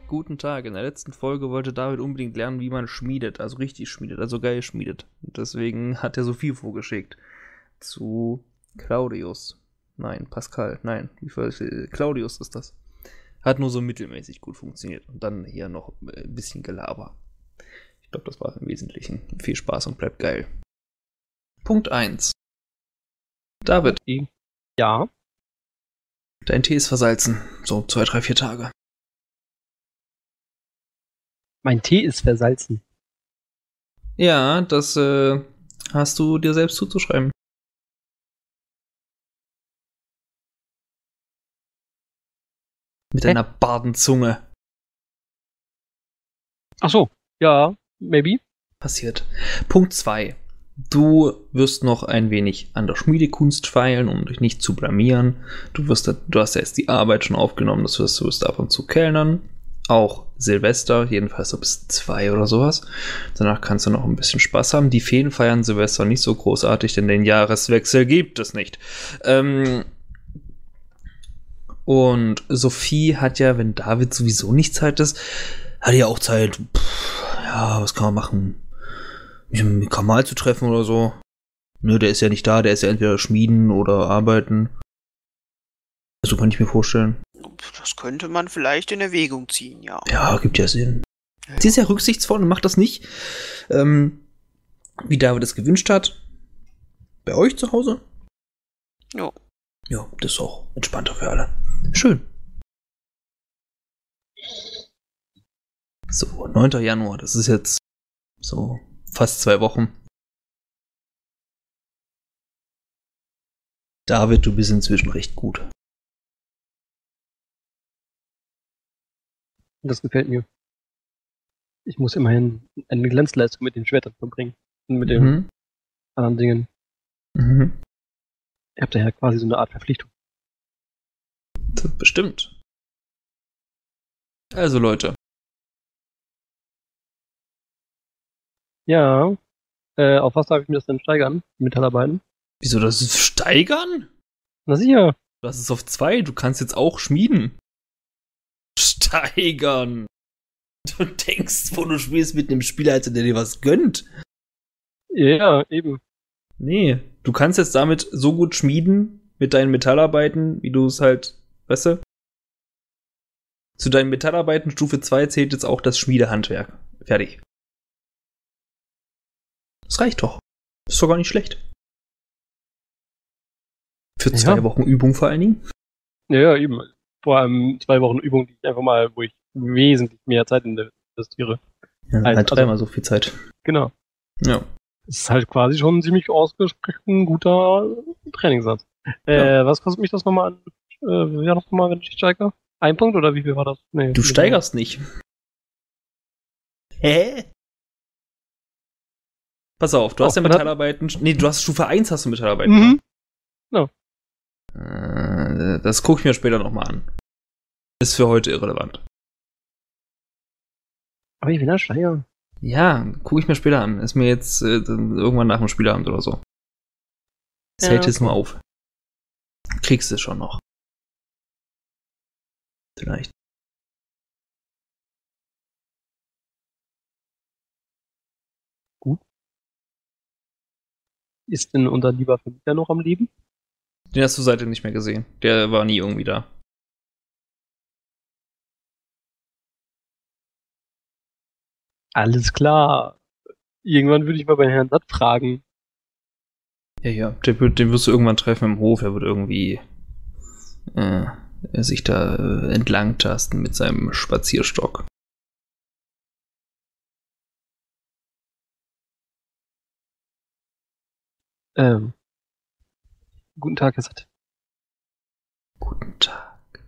Guten Tag. In der letzten Folge wollte David unbedingt lernen, wie man schmiedet, also richtig schmiedet, also geil schmiedet. Und deswegen hat er Sophie vorgeschickt zu Claudius. Nein, Pascal, nein, Claudius ist das. Hat nur so mittelmäßig gut funktioniert. Und dann hier noch ein bisschen Gelaber. Ich glaube, das war im Wesentlichen. Viel Spaß und bleibt geil. Punkt 1. David. Ja. Dein Tee ist versalzen. So 2, 3, 4 Tage. Mein Tee ist versalzen. Ja, das hast du dir selbst zuzuschreiben. Mit deiner Bardenzunge. Ach so, ja, maybe. Passiert. Punkt 2. Du wirst noch ein wenig an der Schmiedekunst feilen, um dich nicht zu blamieren. Du hast ja jetzt die Arbeit schon aufgenommen, du wirst ab und zu kellnern. Auch Silvester, jedenfalls so bis 2 oder sowas. Danach kannst du noch ein bisschen Spaß haben. Die Feen feiern Silvester nicht so großartig, denn den Jahreswechsel gibt es nicht. Und Sophie hat ja, wenn David sowieso nicht Zeit ist, hat ja auch Zeit. Ja, was kann man machen? Mich mit Kamal zu treffen oder so. Nö, der ist ja nicht da, der ist ja entweder schmieden oder arbeiten. So kann ich mir vorstellen. Das könnte man vielleicht in Erwägung ziehen, ja. Ja, gibt ja Sinn. Ja. Sie ist ja rücksichtsvoll und macht das nicht, wie David es gewünscht hat. Bei euch zu Hause? Ja. Ja, das ist auch entspannter für alle. Schön. So, 9. Januar, das ist jetzt so fast 2 Wochen. David, du bist inzwischen recht gut. Das gefällt mir. Ich muss immerhin eine Glanzleistung mit den Schwertern verbringen. Und mit den anderen Dingen. Mhm. Ihr habt daher quasi so eine Art Verpflichtung. Das bestimmt. Also Leute. Ja. Auf was darf ich mir das denn steigern? Metallarbeiten? Wieso das ist steigern? Na sicher. Das ist auf 2, du kannst jetzt auch schmieden. Steigern. Du denkst, wo du spielst mit einem Spielleiter, der dir was gönnt. Ja, eben. Nee, du kannst jetzt damit so gut schmieden mit deinen Metallarbeiten, wie du es halt, weißt du? Zu deinen Metallarbeiten Stufe 2 zählt jetzt auch das Schmiedehandwerk. Fertig. Das reicht doch. Ist doch gar nicht schlecht. Für 2 Wochen Übung vor allen Dingen. Ja, eben. Vor allem 2 Wochen Übung, die ich einfach mal, wo ich wesentlich mehr Zeit investiere. Ja, halt 3-mal so viel Zeit. Genau. Ja. Es ist halt quasi schon ein ziemlich ausgesprochen guter Trainingssatz. Ja. Was kostet mich das nochmal an? Ja, nochmal, wenn ich steige? 1 Punkt oder wie viel war das? Nee, du steigerst nicht. Hä? Pass auf, du hast ja Metallarbeiten. Nee, du hast Stufe 1 hast du Metallarbeiten. Mhm. Ja. Das gucke ich mir später nochmal an. Ist für heute irrelevant. Aber ich will da steigern. Ja, gucke ich mir später an. Ist mir jetzt irgendwann nach dem Spielabend oder so. Das hält jetzt nur auf. Kriegst du es schon noch. Vielleicht. Gut. Ist denn unser lieber Vermieter noch am Leben? Den hast du seitdem nicht mehr gesehen. Der war nie irgendwie da. Alles klar. Irgendwann würde ich mal bei Herrn Satt fragen. Ja, den wirst du irgendwann treffen im Hof. Er wird irgendwie sich da entlang tasten mit seinem Spazierstock. Guten Tag, Herr Satt. Guten Tag.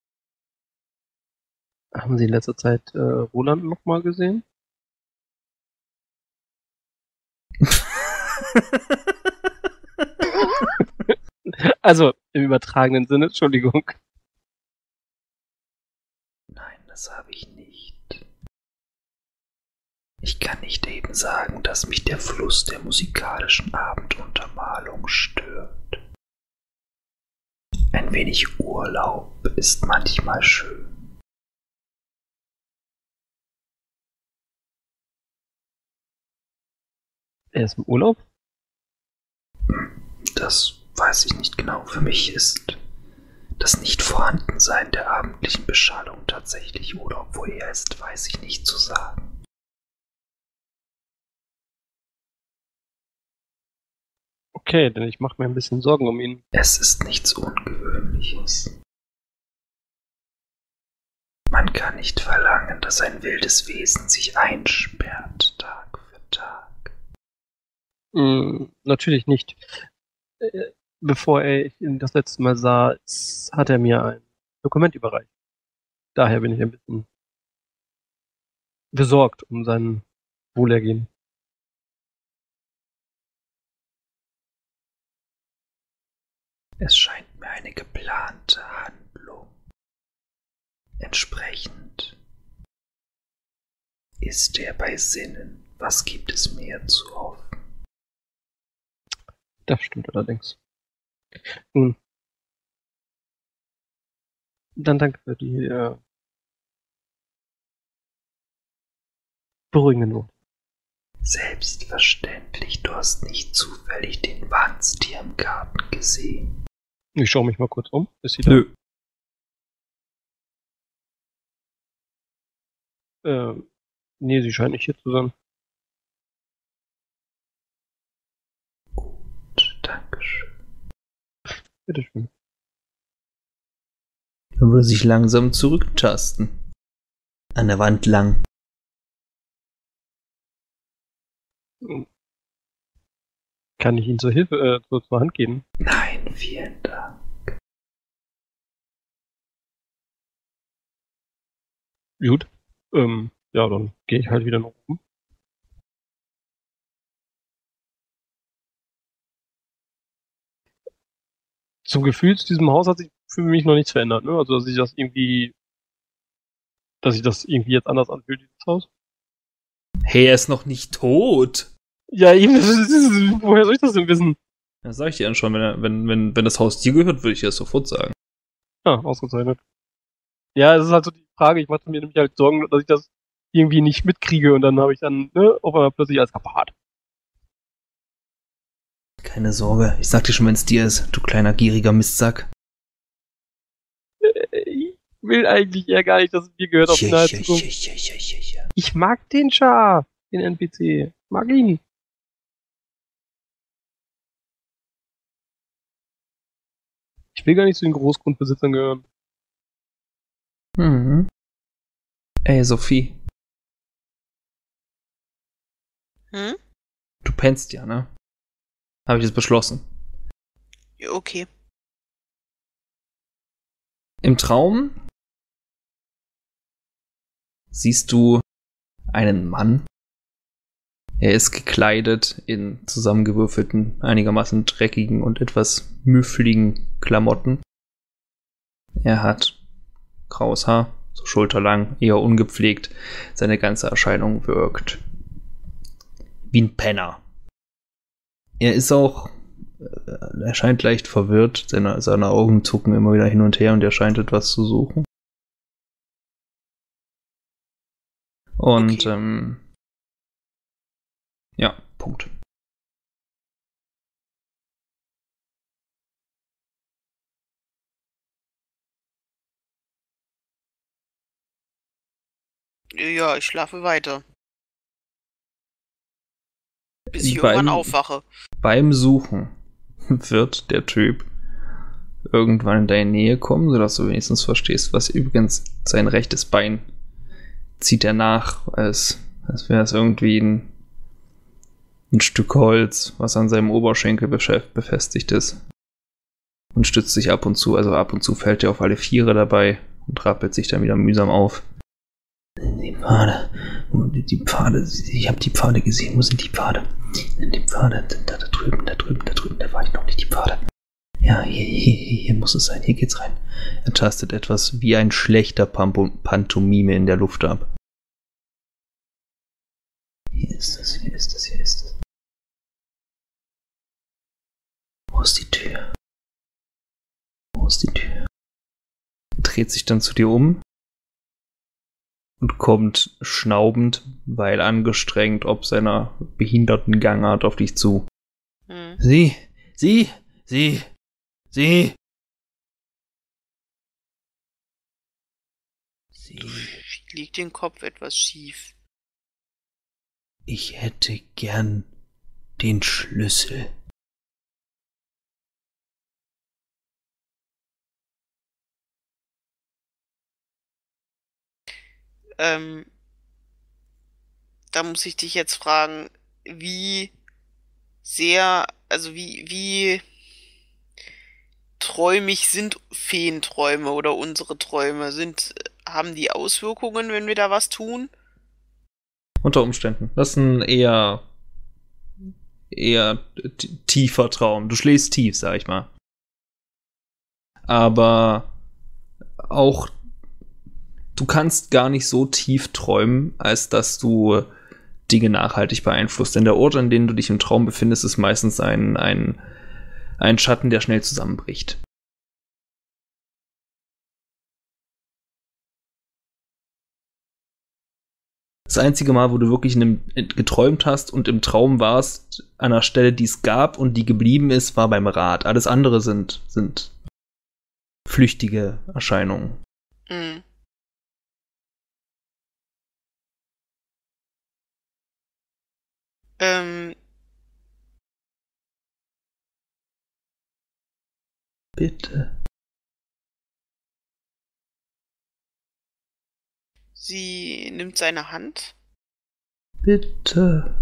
Haben Sie in letzter Zeit Roland noch mal gesehen? Also, im übertragenen Sinne, Entschuldigung. Nein, das habe ich nicht. Ich kann nicht eben sagen, dass mich der Fluss der musikalischen Abenduntermalung stört. Ein wenig Urlaub ist manchmal schön. Er ist im Urlaub? Das weiß ich nicht genau. Für mich ist das Nicht-Vorhandensein der abendlichen Beschallung tatsächlich Urlaub. Wo er ist, weiß ich nicht zu sagen. Okay, denn ich mache mir ein bisschen Sorgen um ihn. Es ist nichts Ungewöhnliches. Man kann nicht verlangen, dass ein wildes Wesen sich einsperrt, Tag für Tag. Natürlich nicht. Bevor ich ihn das letzte Mal sah, hat er mir ein Dokument überreicht. Daher bin ich ein bisschen besorgt um sein Wohlergehen. Es scheint mir eine geplante Handlung. Entsprechend ist er bei Sinnen. Was gibt es mehr zu hoffen? Das stimmt allerdings. Nun, dann danke für die beruhigenden Worte. Selbstverständlich, du hast nicht zufällig den Wanstier im Garten gesehen. Ich schaue mich mal kurz um. Ist sie Nö. da? Nee, sie scheint nicht hier zu sein. Gut, dankeschön. Bitteschön. Dann würde sich langsam zurücktasten. An der Wand lang. Kann ich Ihnen zur Hilfe, zur Hand geben? Nein, vielen Dank. Gut. Ja, dann gehe ich halt wieder nach oben. Zum Gefühl zu diesem Haus hat sich für mich noch nichts verändert, ne? Also, dass ich das irgendwie jetzt anders anfühlt, dieses Haus. Hey, er ist noch nicht tot. Ja, eben, woher soll ich das denn wissen? Das sag ich dir dann schon, wenn das Haus dir gehört, würde ich dir das sofort sagen. Ah, ausgezeichnet. Ja, es ist halt so die Frage, ich mache mir nämlich halt Sorgen, dass ich das irgendwie nicht mitkriege und dann habe ich dann, ne, auf einmal plötzlich alles kaputt. Keine Sorge, ich sag dir schon, wenn es dir ist, du kleiner gieriger Mistsack. Ich will eigentlich eher gar nicht, dass es mir gehört auf die nahe Zukunft. Ich mag den Char, den NPC. Mag ihn. Ich will gar nicht zu den Großgrundbesitzern gehören. Mhm. Ey, Sophie. Hm? Du pennst ja, ne? Habe ich das beschlossen. Ja, okay. Im Traum siehst du einen Mann. Er ist gekleidet in zusammengewürfelten, einigermaßen dreckigen und etwas müffligen Klamotten. Er hat graues Haar, so schulterlang, eher ungepflegt. Seine ganze Erscheinung wirkt wie ein Penner. Er ist auch, er scheint leicht verwirrt, seine Augen zucken immer wieder hin und her und er scheint etwas zu suchen. Und, Okay. Ja, Punkt. Ja, ich schlafe weiter. Bis ich irgendwann aufwache. Beim Suchen wird der Typ irgendwann in deine Nähe kommen, sodass du wenigstens verstehst, was übrigens sein rechtes Bein zieht er nach, als wäre es irgendwie ein Stück Holz, was an seinem Oberschenkel befestigt ist. Und stützt sich ab und zu fällt er auf alle Viere dabei und rappelt sich dann wieder mühsam auf. Die Pfade, ich habe die Pfade gesehen, wo sind die Pfade? Die Pfade, da drüben, da war ich noch nicht, die Pfade. Ja, hier muss es sein, hier geht's rein. Er tastet etwas wie ein schlechter Pantomime in der Luft ab. Hier ist es. Wo ist die Tür? Er dreht sich dann zu dir um und kommt schnaubend, weil angestrengt, ob seiner behinderten Gangart auf dich zu. Hm. Sie. Liegt den Kopf etwas schief. Ich hätte gern den Schlüssel. Da muss ich dich jetzt fragen, wie sehr, also wie träumig sind Feenträume oder unsere Träume? Haben die Auswirkungen, wenn wir da was tun? Unter Umständen. Das ist ein eher tiefer Traum. Du schläfst tief, sag ich mal. Aber auch du kannst gar nicht so tief träumen, als dass du Dinge nachhaltig beeinflusst. Denn der Ort, an dem du dich im Traum befindest, ist meistens ein Schatten, der schnell zusammenbricht. Das einzige Mal, wo du wirklich geträumt hast und im Traum warst, an einer Stelle, die es gab und die geblieben ist, war beim Rad. Alles andere sind flüchtige Erscheinungen. Mhm. Bitte. Sie nimmt seine Hand. Bitte.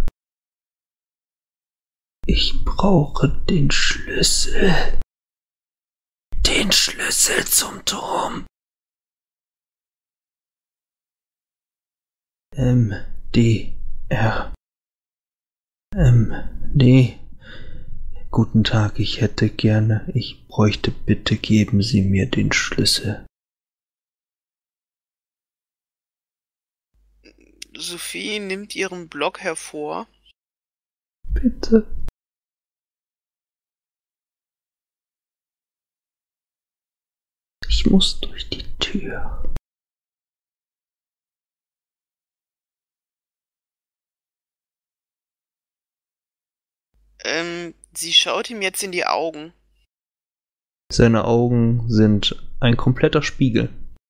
Ich brauche den Schlüssel. Den Schlüssel zum Turm. MDR. MD. Guten Tag, ich bräuchte, bitte geben Sie mir den Schlüssel. Sophie nimmt ihren Block hervor. Bitte. Ich muss durch die Tür. Sie schaut ihm jetzt in die Augen. Seine Augen sind ein kompletter Spiegel.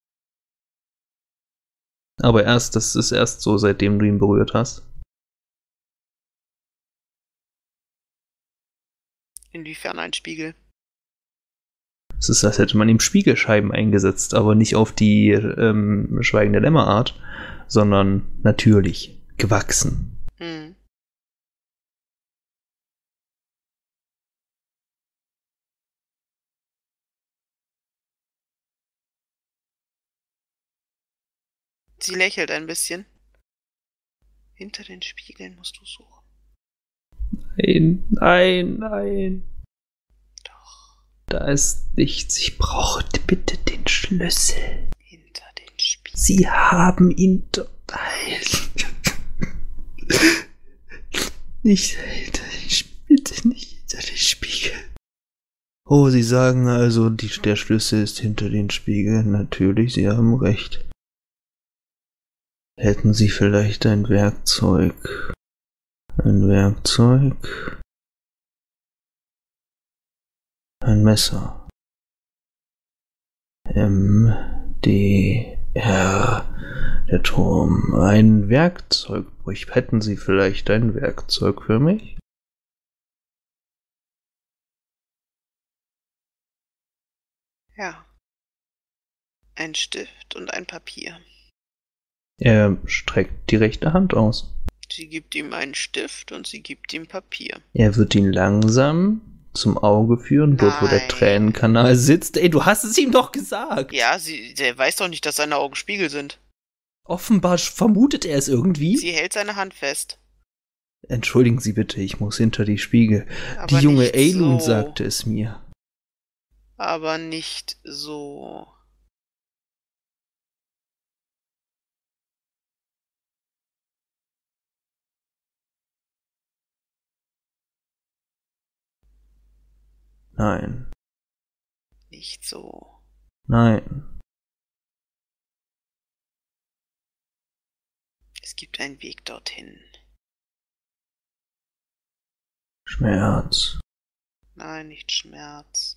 Aber das ist erst so, seitdem du ihn berührt hast. Inwiefern ein Spiegel? Es ist, als hätte man ihm Spiegelscheiben eingesetzt, aber nicht auf die Schweigende Lämmerart, sondern natürlich, gewachsen. Hm. Sie lächelt ein bisschen. Hinter den Spiegeln musst du suchen. Nein. Doch. Da ist nichts. Ich brauche bitte den Schlüssel. Hinter den Spiegeln. Sie haben ihn dort. Nein. Nicht hinter den Spiegel. Bitte nicht hinter den Spiegel. Oh, Sie sagen also, der Schlüssel ist hinter den Spiegeln. Natürlich, Sie haben recht. Hätten Sie vielleicht ein Werkzeug? Ein Werkzeug? Ein Messer. MDR. Der Turm. Ein Werkzeug. Hätten Sie vielleicht ein Werkzeug für mich? Ja. Ein Stift und ein Papier. Er streckt die rechte Hand aus. Sie gibt ihm einen Stift und sie gibt ihm Papier. Er wird ihn langsam zum Auge führen, dort wo der Nein. Tränenkanal sitzt. Ey, du hast es ihm doch gesagt. Ja, der weiß doch nicht, dass seine Augen Spiegel sind. Offenbar vermutet er es irgendwie. Sie hält seine Hand fest. Entschuldigen Sie bitte, ich muss hinter die Spiegel. Aber Die junge nicht Eilun so. sagte es mir. Aber nicht so. Nein, Nicht so. nein. Es gibt einen Weg dorthin. Schmerz. Nein, nicht Schmerz.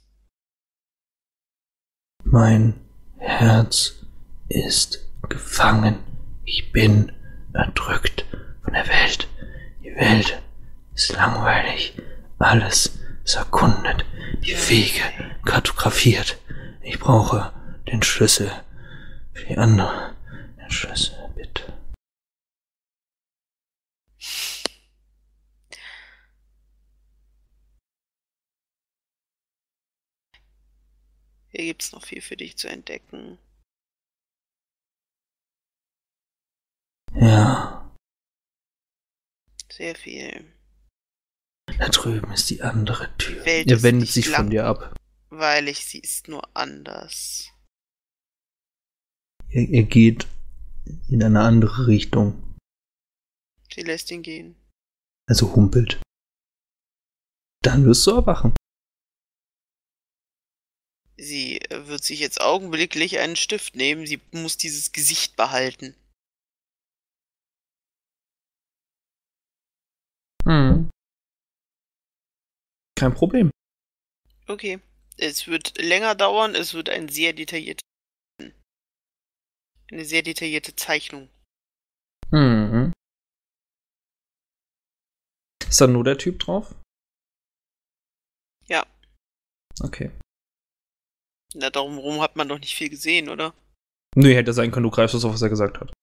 Mein Herz ist gefangen. Ich bin erdrückt von der Welt. Die Welt ist langweilig. Alles ist erkundet. Die Wege kartografiert. Ich brauche den Schlüssel für die andere. Den Schlüssel, bitte. Hier gibt's noch viel für dich zu entdecken. Ja, Sehr viel. da drüben ist die andere Tür. Die Welt Er ist wendet nicht sich von dir ab. langweilig, sie ist nur anders. Er geht in eine andere Richtung. Sie lässt ihn gehen. Also humpelt. Dann wirst du erwachen. Sie wird sich jetzt augenblicklich einen Stift nehmen. Sie muss dieses Gesicht behalten. Kein Problem. Okay. Es wird länger dauern. Es wird eine sehr detaillierte Zeichnung. Ist da nur der Typ drauf? Ja. Okay. Na, darum rum hat man doch nicht viel gesehen, oder? Nö, hätte sein können, du greifst das auf, was er gesagt hat.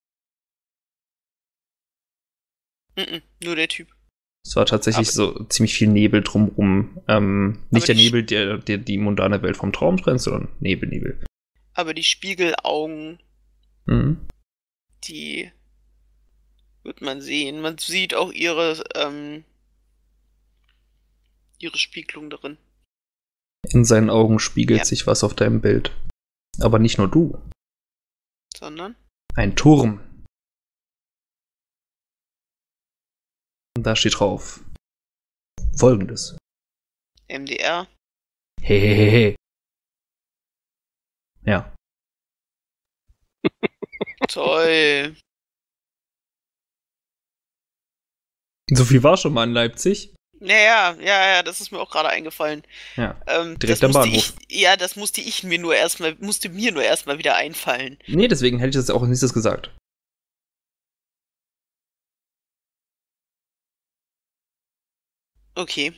Nur der Typ. Es war tatsächlich so ziemlich viel Nebel drumrum. Nicht der Nebel, der die mundane Welt vom Traum trennt, sondern Nebel. Aber die Spiegelaugen, Mhm. die wird man sehen. Man sieht auch ihre Spiegelung darin. In seinen Augen spiegelt sich was auf deinem Bild. Aber nicht nur du. Sondern? Ein Turm. Und da steht drauf Folgendes. MDR. Hehehe. Ja. Toll. So viel war schon mal in Leipzig. Ja, das ist mir auch gerade eingefallen. Ja. Direkt am Bahnhof. Das musste mir nur erstmal wieder einfallen. Nee, deswegen hätte ich das auch als nächstes gesagt. Okay.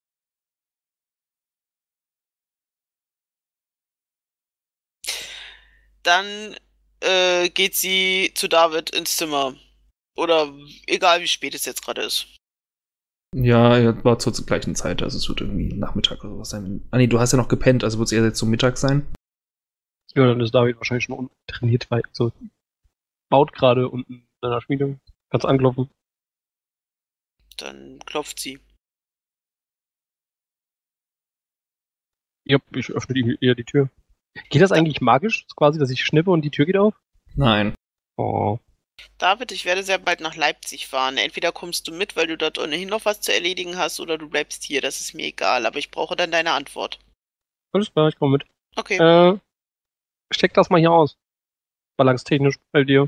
Dann geht sie zu David ins Zimmer. Oder egal, wie spät es jetzt gerade ist. Ja, er war zur gleichen Zeit, also es wird irgendwie Nachmittag oder sowas sein. Ah nee, du hast ja noch gepennt, also wird es eher jetzt so Mittag sein. Ja, dann ist David wahrscheinlich schon trainiert, weil so baut gerade unten in seiner Schmiede. Kannst anklopfen. Dann klopft sie. Ja, ich öffne ihr die Tür. Geht das eigentlich magisch, quasi, dass ich schnippe und die Tür geht auf? Nein. Oh. David, ich werde sehr bald nach Leipzig fahren. Entweder kommst du mit, weil du dort ohnehin noch was zu erledigen hast, oder du bleibst hier. Das ist mir egal, aber ich brauche dann deine Antwort. Alles klar, ich komme mit. Okay. Steck das mal hier aus. Balancetechnisch bei dir.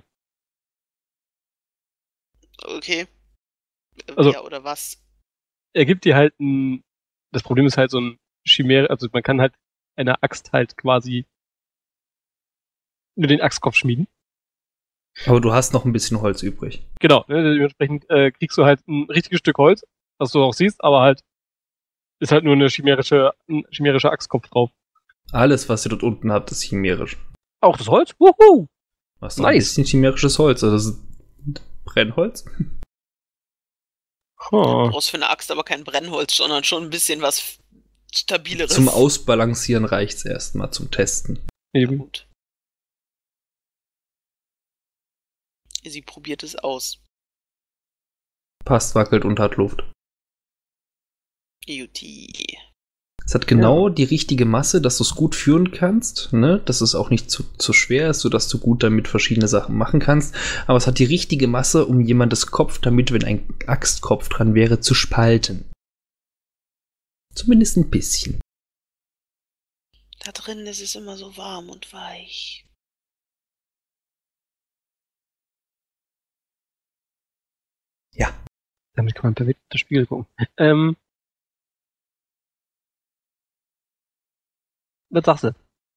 Okay. Also- Ja, oder was? Er gibt dir halt ein. Das Problem ist halt so ein Chimäre, also man kann halt eine Axt halt quasi nur den Axtkopf schmieden. Aber du hast noch ein bisschen Holz übrig. Genau, ne, dementsprechend kriegst du halt ein richtiges Stück Holz, was du auch siehst, aber halt ist halt nur ein chimärischer Axtkopf drauf. Alles, was ihr dort unten habt, ist chimärisch. Auch das Holz? Wuhu! Was doch ein Nice. bisschen chimärisches Holz, also das ist Brennholz. Du Huh. brauchst für eine Axt aber kein Brennholz, sondern schon ein bisschen was Stabileres. Zum Ausbalancieren reicht's erstmal, zum Testen. Na Eben. gut. Sie probiert es aus. Passt, wackelt und hat Luft. Juti. Es hat genau die richtige Masse, dass du es gut führen kannst, ne? Dass es auch nicht zu schwer ist, sodass du gut damit verschiedene Sachen machen kannst. Aber es hat die richtige Masse, um jemandes Kopf, damit, wenn ein Axtkopf dran wäre, zu spalten. Zumindest ein bisschen. Da drin ist es immer so warm und weich. Ja. Damit kann man perfekt das Spiegel gucken. Was sagst du?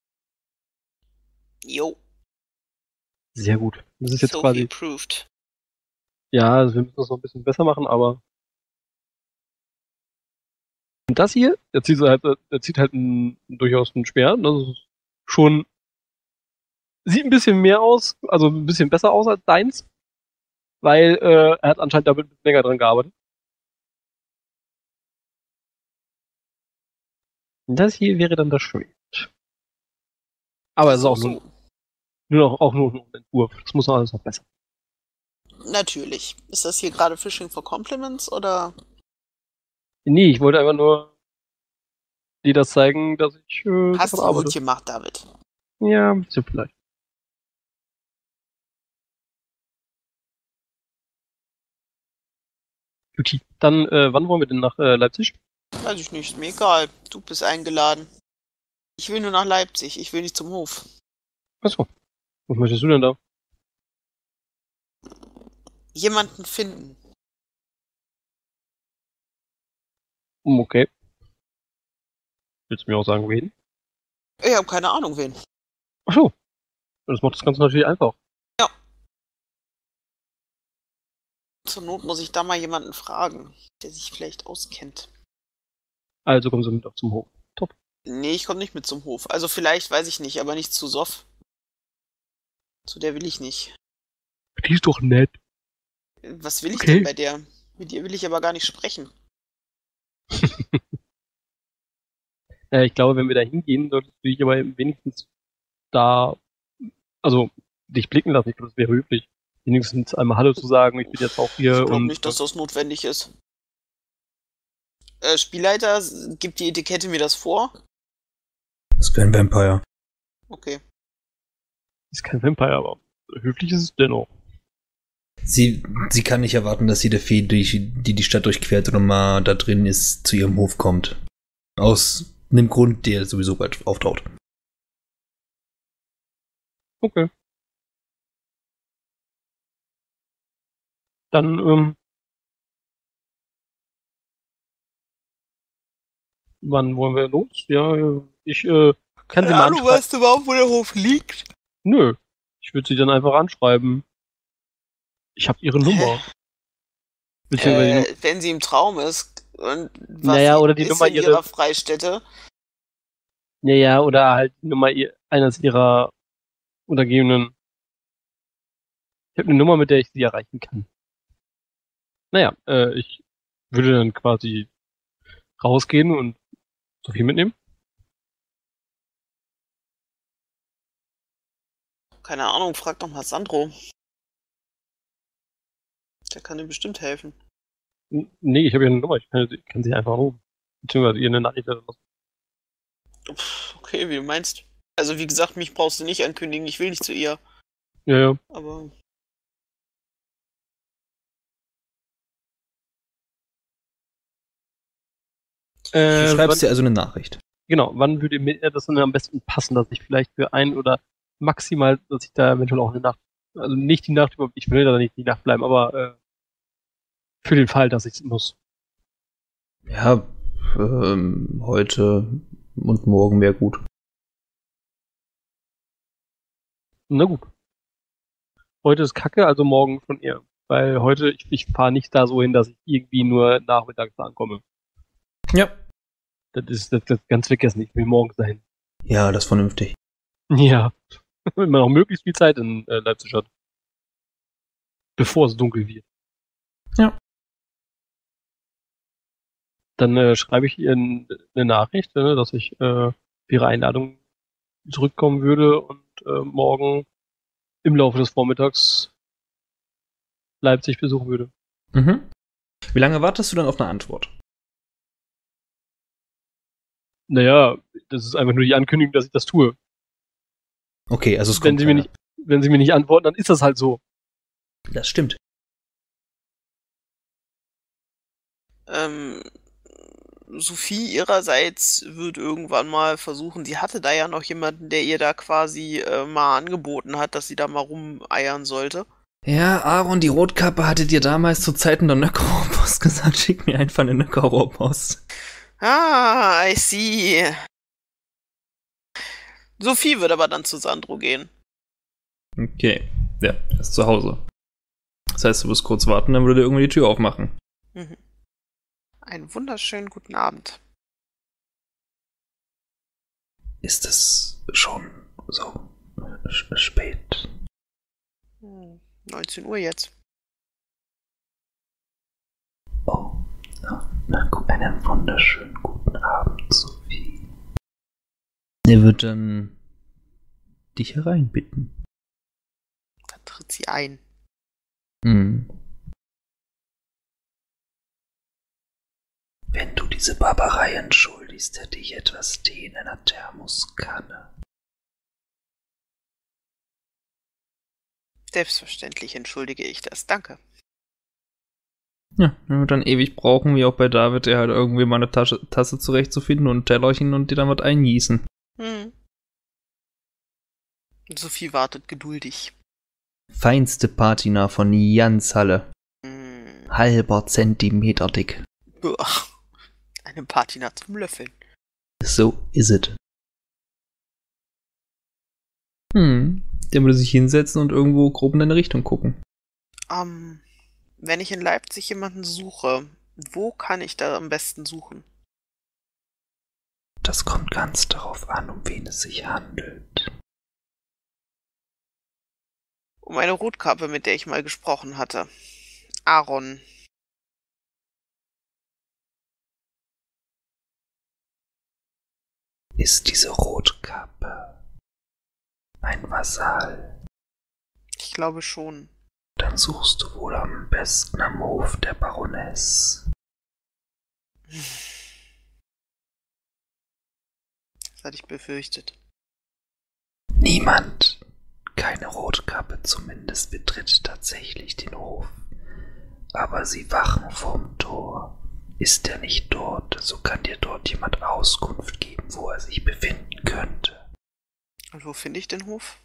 Jo, Sehr gut. Das ist jetzt Sophie quasi, approved. ja, also wir müssen das noch ein bisschen besser machen, aber. Und das hier, er zieht halt durchaus ein Schwert. Das ist schon, sieht ein bisschen mehr aus, also ein bisschen besser aus als deins, weil er hat anscheinend damit länger dran gearbeitet. Und das hier wäre dann das Schwert. Aber es ist auch nur noch ein Entwurf. Das muss noch alles noch besser. Natürlich. Ist das hier gerade Fishing for Compliments oder? Nee, ich wollte einfach nur dir das zeigen, dass ich Hast du daran gut arbeite. gemacht, David? Ja, ein bisschen vielleicht. Juti. Dann, wann wollen wir denn nach Leipzig? Weiß ich nicht, ist mir egal. Du bist eingeladen. Ich will nur nach Leipzig, ich will nicht zum Hof. Achso. Was möchtest du denn da? Jemanden finden. Okay. Willst du mir auch sagen, wen? Ich habe keine Ahnung, wen. Achso. Das macht das Ganze natürlich einfach. Zur Not muss ich da mal jemanden fragen, der sich vielleicht auskennt. Also kommen sie mit auch zum Hof. Top. Nee, ich komme nicht mit zum Hof. Also vielleicht, weiß ich nicht, aber nicht zu Soff. Zu der will ich nicht. Die ist doch nett. Was will ich Okay. denn bei der? Mit ihr will ich aber gar nicht sprechen. Ich glaube, wenn wir da hingehen, solltest du dich aber wenigstens da, also dich blicken lassen. Ich glaube, das wäre höflich. Wenigstens einmal Hallo zu sagen. Ich bin jetzt auch hier Ich glaube und nicht, dass das notwendig ist. Spielleiter, gibt die Etikette mir das vor? Das ist kein Vampire. Okay. ist kein Vampire, aber höflich ist es dennoch. Sie kann nicht erwarten, dass jede Fee, die Stadt durchquert und mal da drin ist, zu ihrem Hof kommt. Aus einem Grund, der sowieso bald auftaucht. Okay. Dann, wann wollen wir los? Ja, ich kann sie mal Ahnung, anschreiben. weißt du überhaupt, wo der Hof liegt? Nö. Ich würde sie dann einfach anschreiben. Ich habe ihre Nummer. Beziehungsweise Wenn sie im Traum ist und was Naja, oder die ist Nummer in ihrer Freistätte. ja, oder halt die Nummer eines ihrer Untergebenen. Ich habe eine Nummer, mit der ich sie erreichen kann. Naja, ich würde dann quasi rausgehen und Sophie mitnehmen. Keine Ahnung, frag doch mal Sandro. Der kann dir bestimmt helfen. Nee, ich habe ja eine Nummer. Ich kann sie einfach anrufen. Beziehungsweise ihr eine Nachricht lassen. Okay, wie du meinst. Also wie gesagt, mich brauchst du nicht ankündigen, ich will nicht zu ihr. Ja, ja. Aber Du schreibst dir also eine Nachricht. Genau, wann würde mir das dann am besten passen, dass ich vielleicht für ein oder maximal, dass ich da eventuell auch eine Nacht, also nicht die Nacht über, ich will da nicht die Nacht bleiben, aber für den Fall, dass ich muss. Ja, heute und morgen wäre gut. Na gut. Heute ist Kacke, also morgen von ihr. Weil heute, ich fahre nicht da so hin, dass ich irgendwie nur nachmittags da ankomme. Ja. Das ganz vergessen. Ich will morgens dahin. Ja, das ist vernünftig. Ja. Wenn man auch möglichst viel Zeit in Leipzig hat. Bevor es dunkel wird. Ja. Dann schreibe ich ihr eine Nachricht, dass ich für ihre Einladung zurückkommen würde und morgen im Laufe des Vormittags Leipzig besuchen würde. Mhm. Wie lange wartest du dann auf eine Antwort? Naja, das ist einfach nur die Ankündigung, dass ich das tue. Okay, also es Wenn kommt sie mir nicht antworten, dann ist das halt so. Das stimmt. Sophie ihrerseits wird irgendwann mal versuchen, sie hatte da ja noch jemanden, der ihr da quasi mal angeboten hat, dass sie da mal rumeiern sollte. Ja, Aaron, die Rotkappe hatte dir damals zu Zeiten der Nöcker-Rohrpost gesagt, schick mir einfach eine Nöcker-Rohrpost. Ah, I see. Sophie wird aber dann zu Sandro gehen. Okay, ja, er ist zu Hause. Das heißt, du musst kurz warten, dann würde er irgendwie die Tür aufmachen. Mhm. Einen wunderschönen guten Abend. Ist es schon so spät? 19 Uhr jetzt. Oh, na gut, einen wunderschönen guten Abend, Sophie. Er wird dann dich hereinbitten. Dann tritt sie ein. Hm. Wenn du diese Barbarei entschuldigst, hätte ich etwas Tee in einer Thermoskanne. Selbstverständlich entschuldige ich das. Danke. Ja, er wird dann ewig brauchen, wie auch bei David, er halt irgendwie mal eine Tasse zurechtzufinden und ein Tellerchen und die dann was eingießen. Sophie wartet geduldig. Feinste Patina von Janshalle. Halber Zentimeter dick. Uah. Eine Patina zum Löffeln. So is it. Der würde sich hinsetzen und irgendwo grob in deine Richtung gucken. Wenn ich in Leipzig jemanden suche, wo kann ich da am besten suchen? Das kommt ganz darauf an, um wen es sich handelt. Um eine Rotkappe, mit der ich mal gesprochen hatte. Aaron. Ist diese Rotkappe ein Vasall? Ich glaube schon. Dann suchst du wohl am besten am Hof der Baroness. Das hatte ich befürchtet. Niemand, keine Rotkappe zumindest, betritt tatsächlich den Hof. Aber sie wachen vorm Tor. Ist er nicht dort, so kann dir dort jemand Auskunft geben, wo er sich befinden könnte. Und wo finde ich den Hof?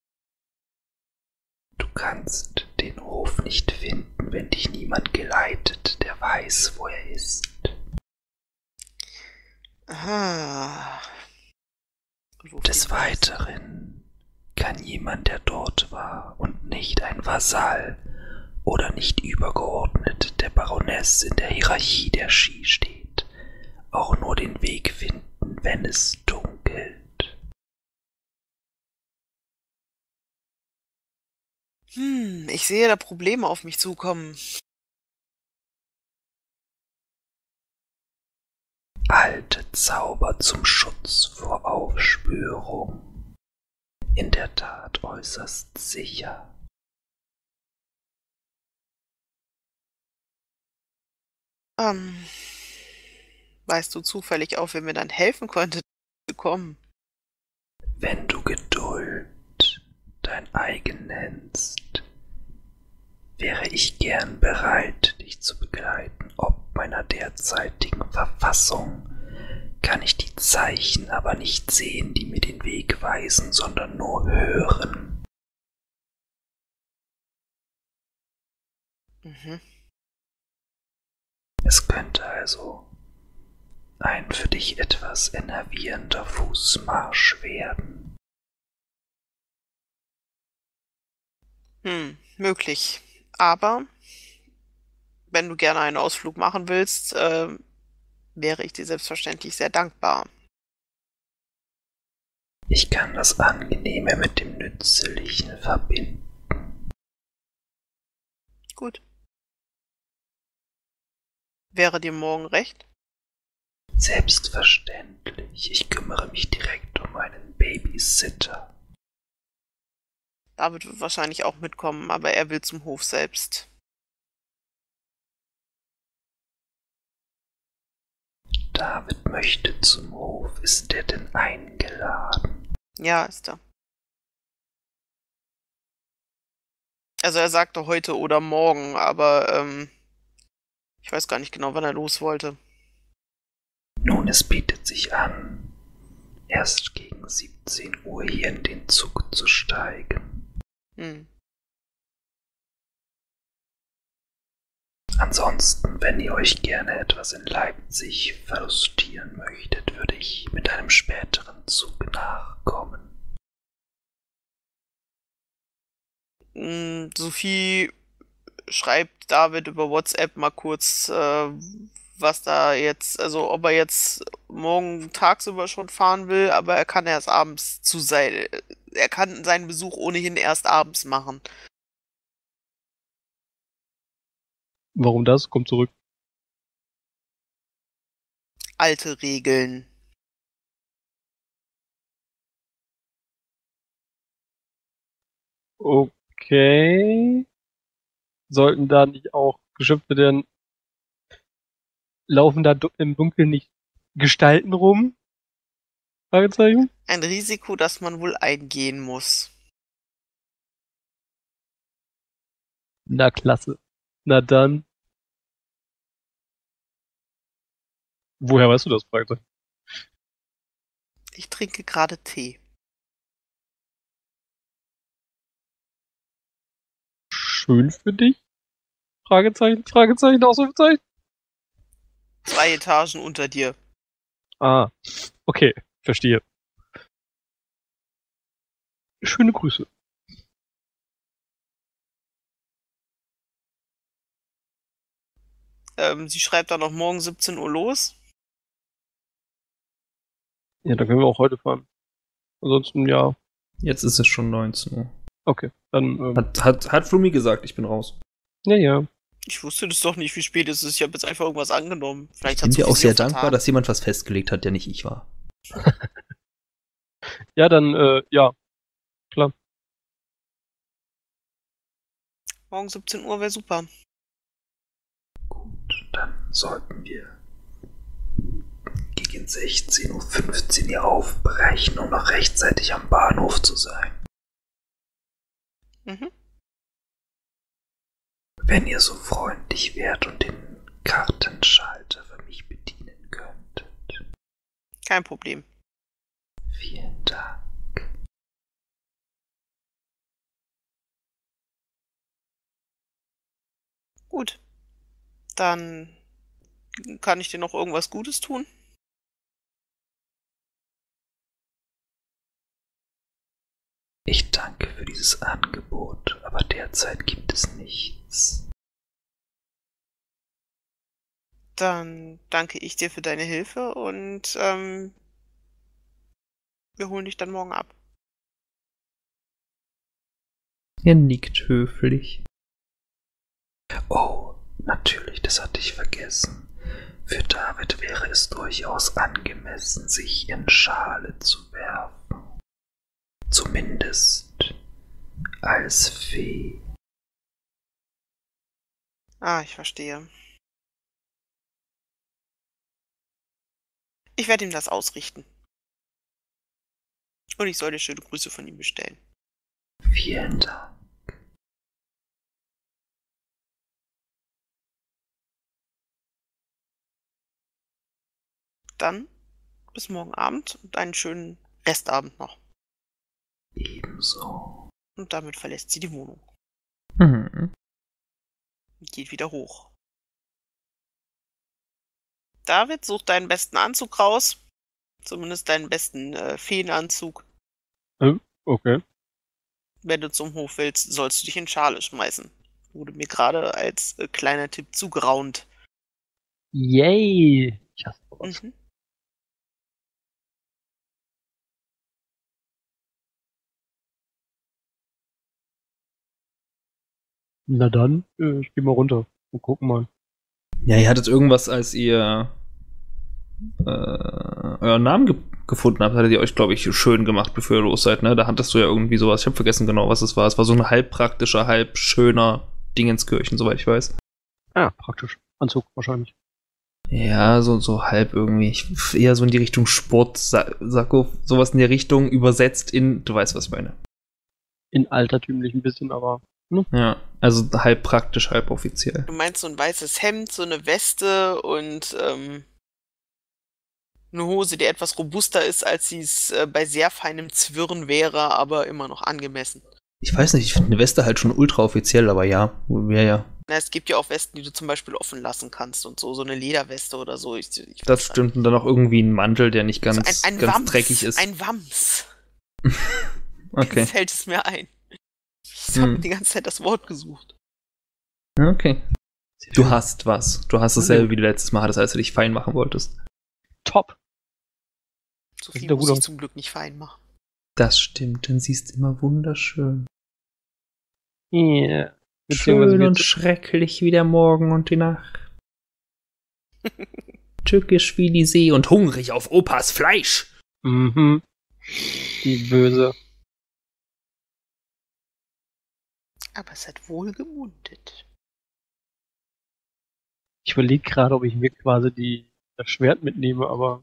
Du kannst den Hof nicht finden, wenn dich niemand geleitet, der weiß, wo er ist. Aha. Des Weiteren kann jemand, der dort war und nicht ein Vasall oder nicht übergeordnet der Baroness in der Hierarchie der Ski steht, auch nur den Weg finden, wenn es dunkelt. Ich sehe da Probleme auf mich zukommen. Alte Zauber zum Schutz vor Aufspürung. In der Tat äußerst sicher. Weißt du zufällig auch, wer mir dann helfen konnte, zu kommen? Wenn du Geduld dein eigen nennst, wäre ich gern bereit, dich zu begleiten. Ob meiner derzeitigen Verfassung kann ich die Zeichen aber nicht sehen, die mir den Weg weisen, sondern nur hören. Es könnte also ein für dich etwas enervierender Fußmarsch werden. Möglich. Aber wenn du gerne einen Ausflug machen willst, wäre ich dir selbstverständlich sehr dankbar. Ich kann das Angenehme mit dem Nützlichen verbinden. Gut. Wäre dir morgen recht? Selbstverständlich. Ich kümmere mich direkt um einen Babysitter. David wird wahrscheinlich auch mitkommen, aber er will zum Hof selbst. David möchte zum Hof. Ist er denn eingeladen? Ja, ist er. Also er sagte heute oder morgen, aber ich weiß gar nicht genau, wann er los wollte. Nun, es bietet sich an, erst gegen 17 Uhr hier in den Zug zu steigen. Ansonsten, wenn ihr euch gerne etwas in Leipzig verlustieren möchtet, würde ich mit einem späteren Zug nachkommen. Sophie schreibt David über WhatsApp mal kurz, was da jetzt, also ob er jetzt morgen tagsüber schon fahren will, aber er kann erst abends er kann seinen Besuch ohnehin erst abends machen. Warum das? Kommt zurück. Alte Regeln. Okay. Sollten da nicht auch Geschöpfe denn laufen da im Dunkeln nicht Gestalten rum? Fragezeichen? Ein Risiko, das man wohl eingehen muss. Na klasse. Na dann. Woher weißt du das, Fragezeichen? Ich trinke gerade Tee. Schön für dich? Fragezeichen, Fragezeichen, Ausrufezeichen? 2 Etagen unter dir. Ah, okay, verstehe. Schöne Grüße. Sie schreibt dann noch morgen 17 Uhr los. Ja, dann können wir auch heute fahren. Ansonsten, ja. Jetzt ist es schon 19 Uhr. Okay, dann, Hat Flumi gesagt, ich bin raus. ja. Ich wusste das doch nicht, wie spät es ist. Ich habe jetzt einfach irgendwas angenommen. Vielleicht Ich hat bin dir Sophie auch sich sehr vertan. dankbar, dass jemand was festgelegt hat, der nicht ich war. Ja, dann, ja. Klar. Morgen 17 Uhr wäre super. Gut, dann sollten wir gegen 16:15 Uhr hier aufbrechen, um noch rechtzeitig am Bahnhof zu sein. Mhm. Wenn ihr so freundlich wärt und den Kartenschalter für mich bedienen könntet. Kein Problem. Vielen Dank. Gut. Dann kann ich dir noch irgendwas Gutes tun? Ich danke für dieses Angebot, aber derzeit gibt es nichts. Dann danke ich dir für deine Hilfe und wir holen dich dann morgen ab. Er nickt höflich. Oh, natürlich, das hatte ich vergessen. Für David wäre es durchaus angemessen, sich in Schale zu werfen. Zumindest als Fee. Ah, ich verstehe. Ich werde ihm das ausrichten. Und ich soll dir schöne Grüße von ihm bestellen. Vielen Dank. Dann bis morgen Abend und einen schönen Restabend noch. Ebenso. Und damit verlässt sie die Wohnung. Mhm. Und geht wieder hoch. David, such deinen besten Anzug raus. Zumindest deinen besten Feenanzug. Okay. Wenn du zum Hof willst, sollst du dich in Schale schmeißen. Wurde mir gerade als kleiner Tipp zugeraunt. Yay! Ich hasse sowas. Mhm. Na dann, ich geh mal runter und gucken mal. Ja, ihr hattet irgendwas, als ihr euren Namen gefunden habt, hattet ihr euch, glaube ich, schön gemacht, bevor ihr los seid, ne? Da hattest du ja irgendwie sowas. Ich habe vergessen genau, was es war. Es war so ein halb praktischer, halb schöner Dingenskirchen, soweit ich weiß. Ah, praktisch. Anzug wahrscheinlich. Ja, so halb irgendwie. Eher so in die Richtung Sportsacko, sowas in der Richtung, übersetzt in, du weißt, was ich meine. In altertümlich ein bisschen, aber. Ja, also halb praktisch, halb offiziell. Du meinst so ein weißes Hemd, so eine Weste und eine Hose, die etwas robuster ist, als sie es bei sehr feinem Zwirren wäre, aber immer noch angemessen. Ich weiß nicht, ich finde eine Weste halt schon ultra offiziell, aber ja. Ja. Na, es gibt ja auch Westen, die du zum Beispiel offen lassen kannst und so eine Lederweste oder so. Das stimmt. Und dann auch irgendwie ein Mantel, der nicht ganz, ein ganz Wams, dreckig ist. Ein Wams. Okay. Jetzt fällt es mir ein. Ich habe die ganze Zeit das Wort gesucht. Okay. Du hast was. Du hast dasselbe wie du letztes Mal hattest, als du dich fein machen wolltest. Top. So viel muss ich zum Glück nicht fein machen. Das stimmt, dann siehst du immer wunderschön. Yeah. Schön und schrecklich wie der Morgen und die Nacht. Tückisch wie die See und hungrig auf Opas Fleisch. Mhm. Die Böse. Aber es hat wohl gemundet. Ich überlege gerade, ob ich mir quasi das Schwert mitnehme, aber...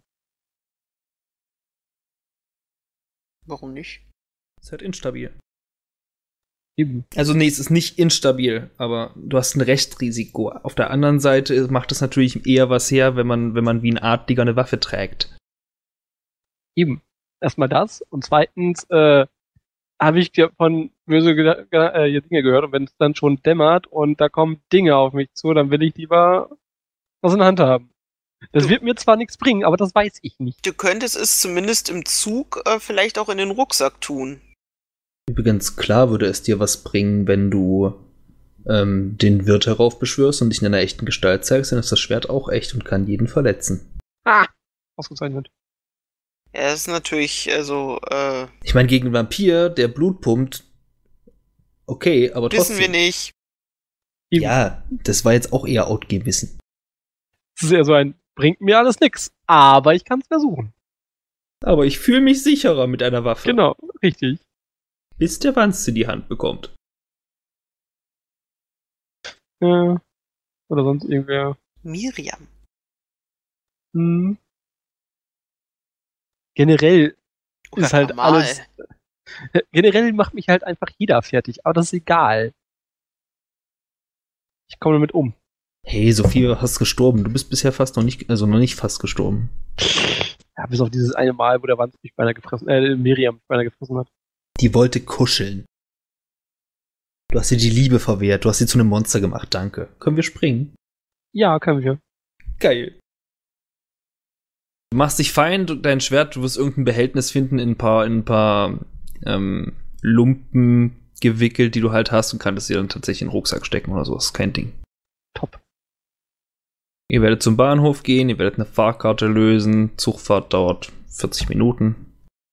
Warum nicht? Es ist halt instabil. Eben. Also nee, es ist nicht instabil, aber du hast ein Restrisiko. Auf der anderen Seite macht es natürlich eher was her, wenn man wie ein Adliger eine Waffe trägt. Eben. Erstmal das. Und zweitens habe ich von böse Dinge gehört. Und wenn es dann schon dämmert und da kommen Dinge auf mich zu, dann will ich lieber was in der Hand haben. Das wird mir zwar nichts bringen, aber das weiß ich nicht. Du könntest es zumindest im Zug vielleicht auch in den Rucksack tun. Übrigens, klar würde es dir was bringen, wenn du den Wirt heraufbeschwörst und dich in einer echten Gestalt zeigst, dann ist das Schwert auch echt und kann jeden verletzen. Ah! Ausgezeichnet. Ja, das ist natürlich, also, Ich meine, gegen einen Vampir, der Blut pumpt, okay, aber trotzdem. wissen wir nicht. Eben. Ja, das war jetzt auch eher Outgame-Wissen. Das ist eher so bringt mir alles nix. Aber ich kann es versuchen. Aber ich fühle mich sicherer mit einer Waffe. Genau, richtig. Bis der Wanze die Hand bekommt. Oder sonst irgendwer. Miriam. Generell Oder ist halt normal. alles. Generell macht mich halt einfach jeder fertig, aber das ist egal. Ich komme damit um. Hey, Sophie, du hast gestorben. Du bist bisher fast noch nicht fast gestorben. Ja, bis auf dieses eine Mal, wo der Wanz mich beinahe Miriam mich beinahe gefressen hat. Die wollte kuscheln. Du hast ihr die Liebe verwehrt. Du hast sie zu einem Monster gemacht. Danke. Können wir springen? Ja, können wir. Geil. Du machst dich fein, dein Schwert, du wirst irgendein Behältnis finden in ein paar Lumpen gewickelt, die du halt hast und kannst sie dann tatsächlich in den Rucksack stecken oder so. Das ist kein Ding. Top. Ihr werdet zum Bahnhof gehen, ihr werdet eine Fahrkarte lösen. Zugfahrt dauert 40 Minuten.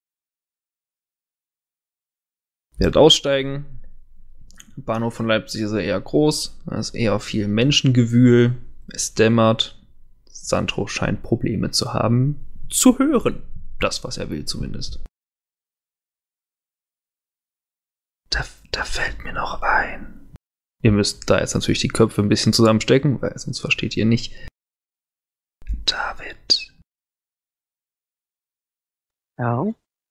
Ihr werdet aussteigen. Der Bahnhof von Leipzig ist ja eher groß. Da ist eher viel Menschengewühl. Es dämmert. Sandro scheint Probleme zu haben. Zu hören. Das, was er will zumindest. Da fällt mir noch ein. Ihr müsst da jetzt natürlich die Köpfe ein bisschen zusammenstecken, weil sonst versteht ihr nicht. David. Ja.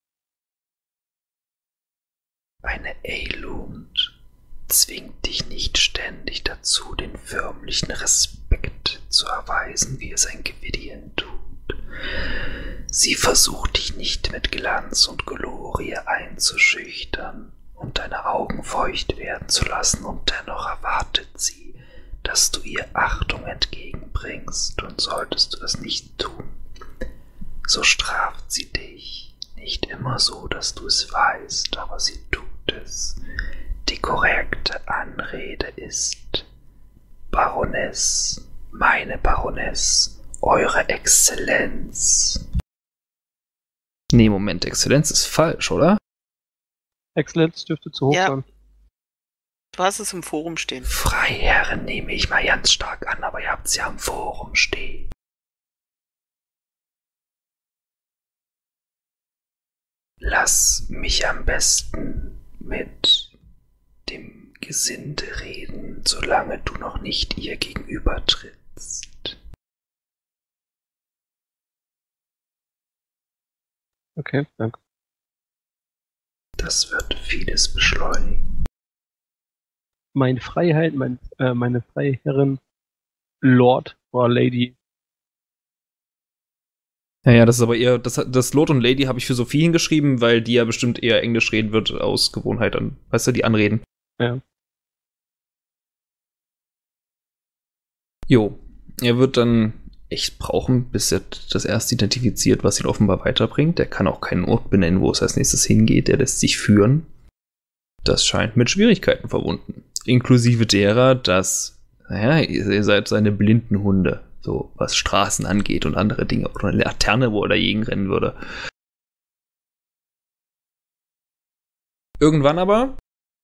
Eine Eilund zwingt dich nicht ständig dazu, den förmlichen Respekt zu erweisen, wie es ein Gwydion tut. Sie versucht dich nicht mit Glanz und Glorie einzuschüchtern und deine Augen feucht werden zu lassen, und dennoch erwartet sie, dass du ihr Achtung entgegenbringst, und solltest du das nicht tun, so straft sie dich. Nicht immer so, dass du es weißt, aber sie tut es. Die korrekte Anrede ist: Baroness, meine Baroness, Eure Exzellenz. Nee, Moment, Exzellenz ist falsch, oder? Exzellenz dürfte zu hoch Ja. sein. Du hast es im Forum stehen. Freiherren nehme ich mal ganz stark an, aber ihr habt sie am Forum stehen. Lass mich am besten mit dem Gesinde reden, solange du noch nicht ihr gegenüber trittst. Okay, danke. Das wird vieles beschleunigen. Meine Freiheit, meine Freiherrin, Lord oder Lady. Ja, das ist aber eher, das Lord und Lady habe ich für Sophie hingeschrieben, weil die ja bestimmt eher Englisch reden wird aus Gewohnheit an. Weißt du, die anreden. Ja. Jo, er wird dann echt brauchen, bis er das erste identifiziert, was ihn offenbar weiterbringt. Er kann auch keinen Ort benennen, wo es als nächstes hingeht. Er lässt sich führen. Das scheint mit Schwierigkeiten verbunden. Inklusive derer, dass, ihr seid seine blinden Hunde. So, was Straßen angeht und andere Dinge. Oder eine Laterne, wo er dagegen rennen würde. Irgendwann aber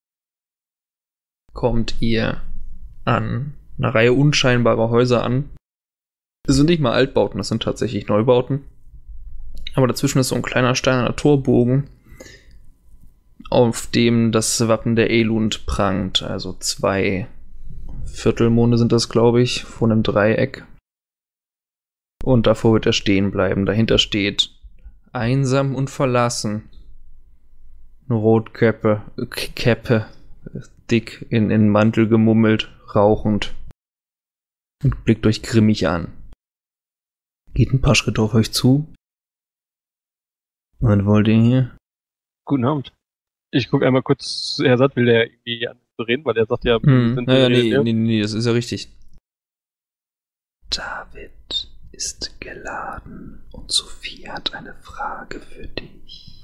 kommt ihr an einer Reihe unscheinbarer Häuser an. Das sind nicht mal Altbauten, das sind tatsächlich Neubauten. Aber dazwischen ist so ein kleiner steinerner Torbogen, auf dem das Wappen der Elund prangt. Also 2 Viertelmonde sind das, glaube ich, von einem Dreieck. Und davor wird er stehen bleiben. Dahinter steht einsam und verlassen. Eine Rotkäppe, dick in Mantel gemummelt, rauchend. Und blickt euch grimmig an. Geht ein paar Schritte auf euch zu. Was wollt ihr hier? Guten Abend. Ich gucke einmal kurz, Herr Satt, will der irgendwie an zu reden, weil er sagt ja, Nee, das ist ja richtig. David ist geladen und Sophie hat eine Frage für dich.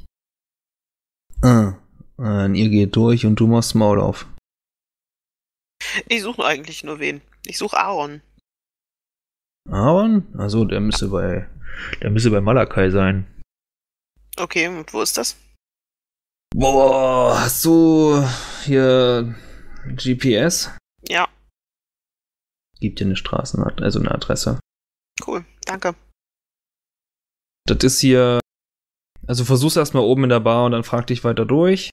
Ihr geht durch und du machst Maul auf. Ich suche eigentlich nur wen. Ich suche Aaron. Aaron? Also der müsste bei Malakai sein. Okay, und wo ist das? Boah, hast du hier GPS? Ja, Gibt dir eine Straßenadresse, also eine Adresse. cool, danke. Das ist hier, also versuch's erstmal oben in der Bar und dann frag dich weiter durch.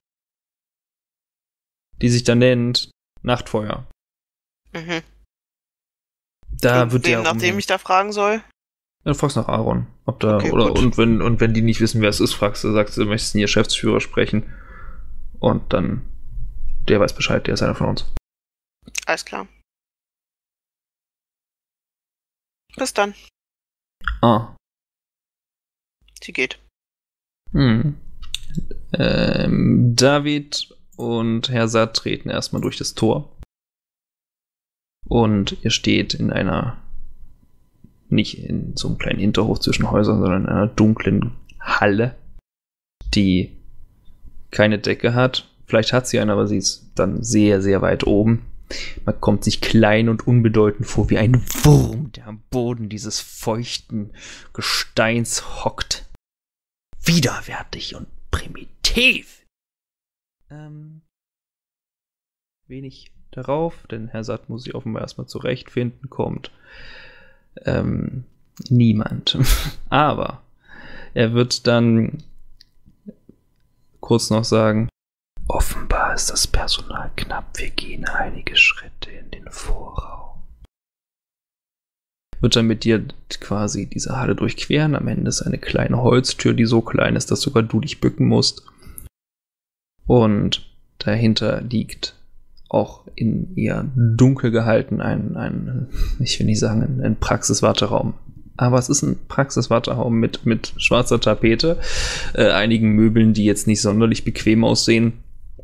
Die sich dann nennt Nachtfeuer. Mhm. Da wird der nachdem ich da fragen soll? Ja, du fragst nach Aaron, ob da Okay, oder gut. und wenn die nicht wissen, wer es ist, sagst du, möchtest den Geschäftsführer sprechen und dann der weiß Bescheid, der ist einer von uns. Alles klar. Bis dann. Sie geht. David und Herr Satt treten erstmal durch das Tor. Und ihr steht nicht in so einem kleinen Hinterhof zwischen Häusern, sondern in einer dunklen Halle, die keine Decke hat. Vielleicht hat sie eine, aber sie ist dann sehr, sehr weit oben. Man kommt sich klein und unbedeutend vor, wie ein Wurm, der am Boden dieses feuchten Gesteins hockt. Widerwärtig und primitiv. Wenig darauf, denn Herr Satt muss sich offenbar erstmal zurechtfinden, kommt niemand. Aber er wird dann kurz noch sagen, Offenbar ist das Personal knapp. Wir gehen einige Schritte in den Vorraum. wird dann mit dir quasi diese Halle durchqueren. Am Ende ist eine kleine Holztür, die so klein ist, dass sogar du dich bücken musst. Und dahinter liegt auch in eher dunkel gehalten ich will nicht sagen, ein Praxiswarteraum. Aber es ist ein Praxiswarteraum mit schwarzer Tapete, einigen Möbeln, die jetzt nicht sonderlich bequem aussehen,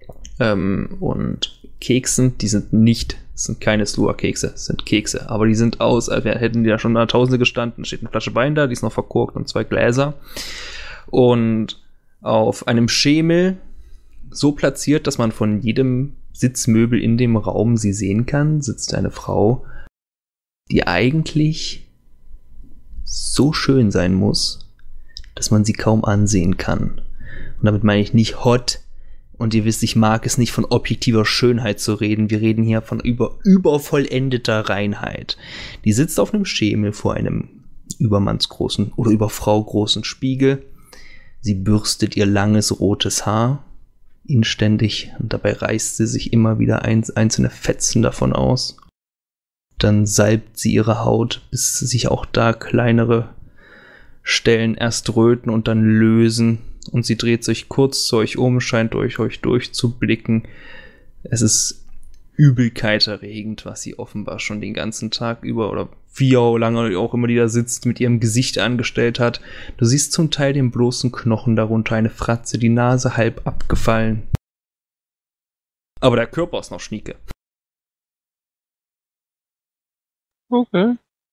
und Keksen, sind keine Slua-Kekse, sind Kekse, aber die sind als hätten die da schon Tausende gestanden. Steht eine Flasche Wein da, die ist noch verkorkt und 2 Gläser. Und auf einem Schemel so platziert, dass man von jedem Sitzmöbel in dem Raum sie sehen kann, sitzt eine Frau, die eigentlich so schön sein muss, dass man sie kaum ansehen kann. Und damit meine ich nicht hot. Und ihr wisst, ich mag es nicht von objektiver Schönheit zu reden. Wir reden hier von übervollendeter Reinheit. Die sitzt auf einem Schemel vor einem übermannsgroßen oder überfraugroßen Spiegel. Sie bürstet ihr langes rotes Haar inständig und dabei reißt sie sich immer wieder einzelne Fetzen davon aus. Dann salbt sie ihre Haut, bis sich auch da kleinere Stellen erst röten und dann lösen. Und sie dreht sich kurz zu euch um, scheint durch euch durchzublicken. Es ist übelkeiterregend, was sie offenbar schon den ganzen Tag über oder wie lange auch immer die da sitzt, mit ihrem Gesicht angestellt hat. Du siehst zum Teil den bloßen Knochen, darunter eine Fratze, die Nase halb abgefallen. Aber der Körper ist noch schnieke. Okay.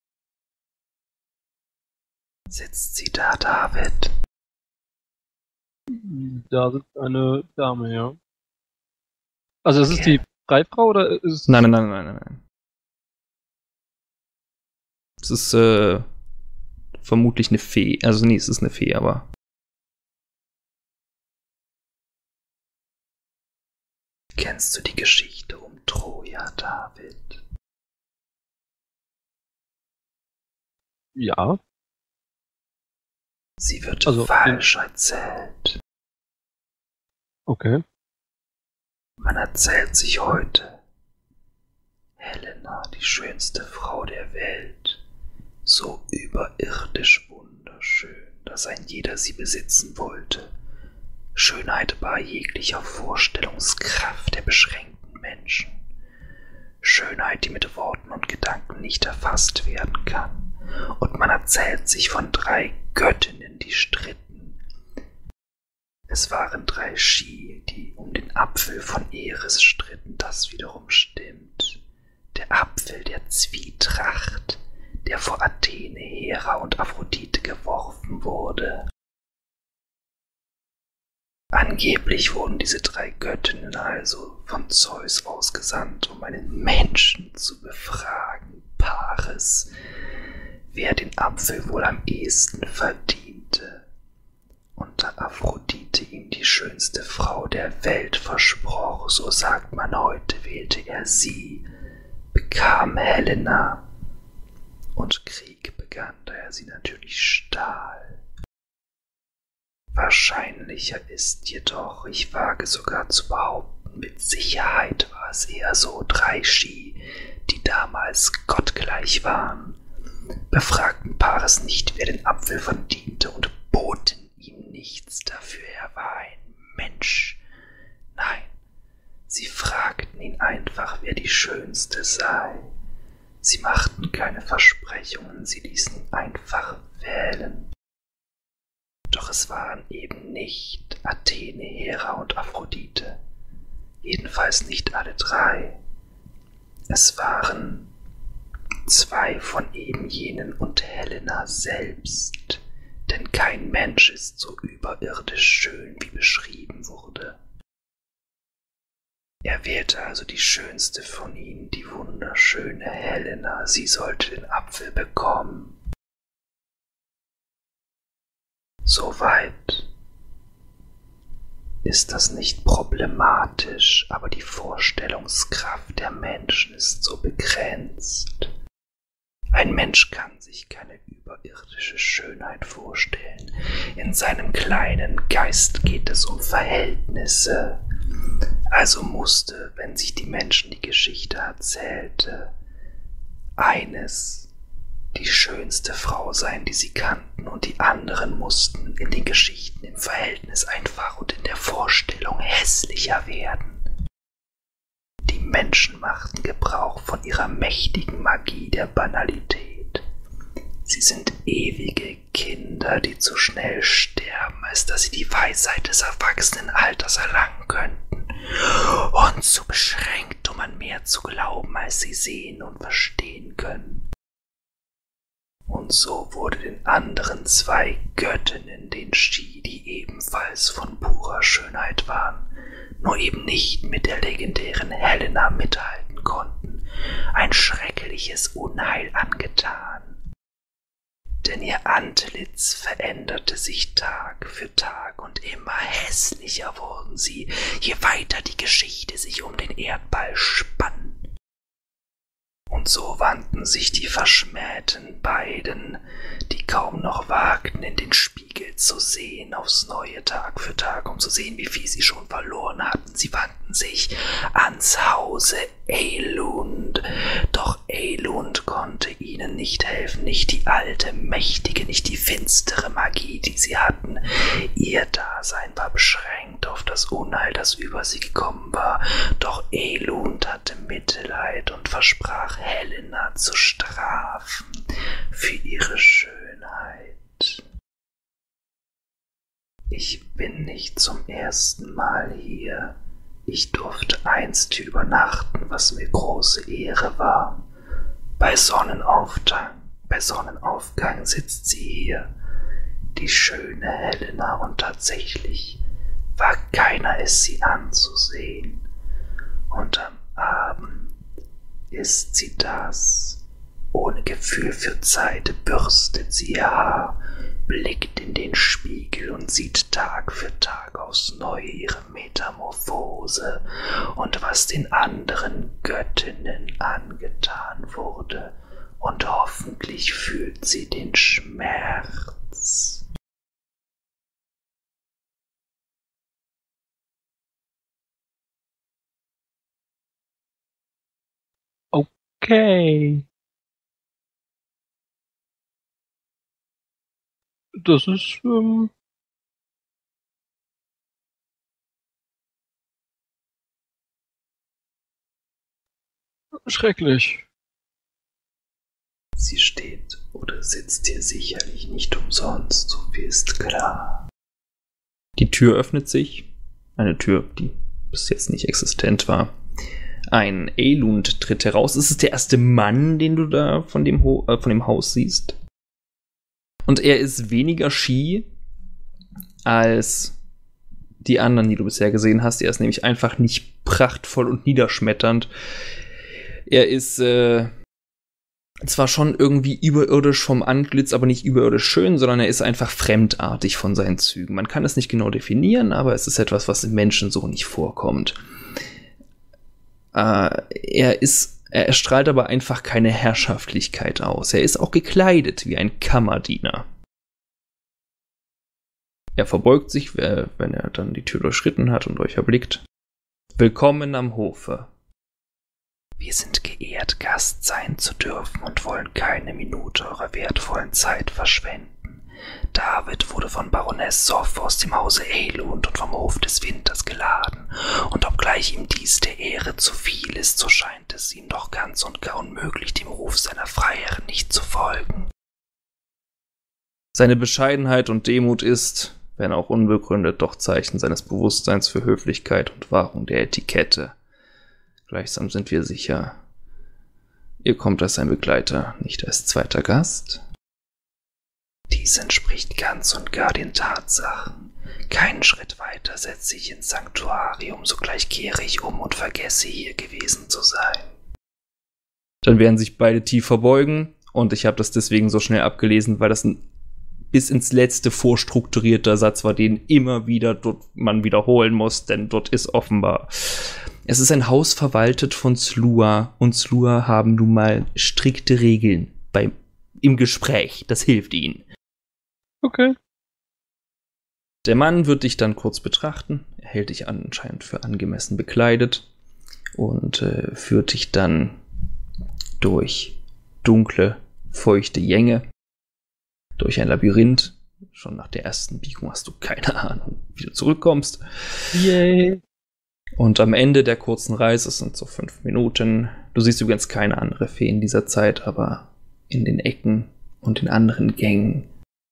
Sitzt sie da, David? Da sitzt eine Dame, ja. Also ist es die Freifrau oder ist es... Nein. Es ist vermutlich eine Fee. Also nee, es ist eine Fee, aber... Kennst du die Geschichte um Troja, David? Ja. Sie wird Also, falsch erzählt. Okay. Man erzählt sich heute, Helena, die schönste Frau der Welt, so überirdisch wunderschön, dass ein jeder sie besitzen wollte. Schönheit bar jeglicher Vorstellungskraft der beschränkten Menschen. Schönheit, die mit Worten und Gedanken nicht erfasst werden kann. Und man erzählt sich von 3 Göttinnen, die stritten. Es waren 3 Ski, die um den Apfel von Eris stritten, das wiederum stimmt. Der Apfel der Zwietracht, der vor Athene, Hera und Aphrodite geworfen wurde. Angeblich wurden diese 3 Göttinnen also von Zeus ausgesandt, um einen Menschen zu befragen, Paris, wer den Apfel wohl am ehesten verdiente. Und da Aphrodite ihm die schönste Frau der Welt versproch, so sagt man heute, wählte er sie, bekam Helena, und Krieg begann, da er sie natürlich stahl. Wahrscheinlicher ist jedoch, ich wage sogar zu behaupten, mit Sicherheit war es eher so, 3 Ski, die damals gottgleich waren, befragten Paris nicht, wer den Apfel verdiente, und boten ihm nichts dafür, er war ein Mensch. Nein, sie fragten ihn einfach, wer die Schönste sei. Sie machten keine Versprechungen, sie ließen ihn einfach wählen. Doch es waren eben nicht Athene, Hera und Aphrodite, jedenfalls nicht alle 3. Es waren 2 von eben jenen und Helena selbst, denn kein Mensch ist so überirdisch schön, wie beschrieben wurde. Er wählte also die schönste von ihnen, die wunderschöne Helena, sie sollte den Apfel bekommen. Soweit ist das nicht problematisch, aber die Vorstellungskraft der Menschen ist so begrenzt. Ein Mensch kann sich keine überirdische Schönheit vorstellen. In seinem kleinen Geist geht es um Verhältnisse. Also musste, wenn sich die Menschen die Geschichte erzählte, eines die schönste Frau sein, die sie kannten, und die anderen mussten in den Geschichten im Verhältnis einfach und in der Vorstellung hässlicher werden. Die Menschen machten Gebrauch von ihrer mächtigen Magie der Banalität. Sie sind ewige Kinder, die zu schnell sterben, als dass sie die Weisheit des Erwachsenenalters erlangen könnten, und zu beschränkt, um an mehr zu glauben, als sie sehen und verstehen können. Und so wurde den anderen 2 Göttinnen, den Ski, die ebenfalls von purer Schönheit waren, nur eben nicht mit der legendären Helena mithalten konnten, ein schreckliches Unheil angetan. Denn ihr Antlitz veränderte sich Tag für Tag und immer hässlicher wurden sie, je weiter die Geschichte sich um den Erdball spann. Und so wandten sich die verschmähten beiden, die kaum noch wagten, in den Spiegel zu sehen, aufs Neue Tag für Tag, um zu sehen, wie viel sie schon verloren hatten. Sie wandten sich ans Hause Elund, doch Elund konnte ihnen ihnen nicht helfen, nicht die alte, mächtige, nicht die finstere Magie, die sie hatten. Ihr Dasein war beschränkt auf das Unheil, das über sie gekommen war. Doch Elund hatte Mitleid und versprach, Helena zu strafen für ihre Schönheit. Ich bin nicht zum ersten Mal hier. Ich durfte einst hier übernachten, was mir große Ehre war. Bei Sonnenaufgang sitzt sie hier, die schöne Helena, und tatsächlich war keiner es, sie anzusehen. Und am Abend ist sie das. Ohne Gefühl für Zeit bürstet sie ihr Haar, blickt in den Spiegel und sieht Tag für Tag aufs Neue ihre Metamorphose und was den anderen Göttinnen angetan wurde, und hoffentlich fühlt sie den Schmerz. Okay. Das ist, schrecklich. Sie steht oder sitzt hier sicherlich nicht umsonst, so viel ist klar. Die Tür öffnet sich. Eine Tür, die bis jetzt nicht existent war. Ein Elund tritt heraus. Es ist der erste Mann, den du da von dem Haus siehst. Und er ist weniger Ski als die anderen, die du bisher gesehen hast. Er ist nämlich einfach nicht prachtvoll und niederschmetternd. Er ist zwar schon irgendwie überirdisch vom Antlitz, aber nicht überirdisch schön, sondern er ist einfach fremdartig von seinen Zügen. Man kann es nicht genau definieren, aber es ist etwas, was im Menschen so nicht vorkommt. Er strahlt aber einfach keine Herrschaftlichkeit aus. Er ist auch gekleidet wie ein Kammerdiener. Er verbeugt sich, wenn er dann die Tür durchschritten hat und euch erblickt. Willkommen am Hofe. Wir sind geehrt, Gast sein zu dürfen und wollen keine Minute eurer wertvollen Zeit verschwenden. David wurde von Baroness Soff aus dem Hause Elund und vom Hof des Winters geladen, und obgleich ihm dies der Ehre zu viel ist, so scheint es ihm doch ganz und gar unmöglich, dem Ruf seiner Freiherren nicht zu folgen. Seine Bescheidenheit und Demut ist, wenn auch unbegründet, doch Zeichen seines Bewusstseins für Höflichkeit und Wahrung der Etikette. Gleichsam sind wir sicher, ihr kommt als ein Begleiter, nicht als zweiter Gast. Dies entspricht ganz und gar den Tatsachen. Keinen Schritt weiter setze ich ins Sanktuarium, sogleich kehre ich um und vergesse, hier gewesen zu sein. Dann werden sich beide tief verbeugen, und ich habe das deswegen so schnell abgelesen, weil das ein bis ins letzte vorstrukturierter Satz war, den immer wieder man wiederholen muss, denn dort ist offenbar. Es ist ein Haus verwaltet von Slua, und Slua haben nun mal strikte Regeln im Gespräch. Das hilft ihnen. Okay. Der Mann wird dich dann kurz betrachten. Er hält dich anscheinend für angemessen bekleidet und führt dich dann durch dunkle, feuchte Gänge, durch ein Labyrinth. Schon nach der ersten Biegung hast du keine Ahnung, wie du zurückkommst. Yay. Und am Ende der kurzen Reise, es sind so 5 Minuten, du siehst übrigens keine andere Fee in dieser Zeit, aber in den Ecken und in anderen Gängen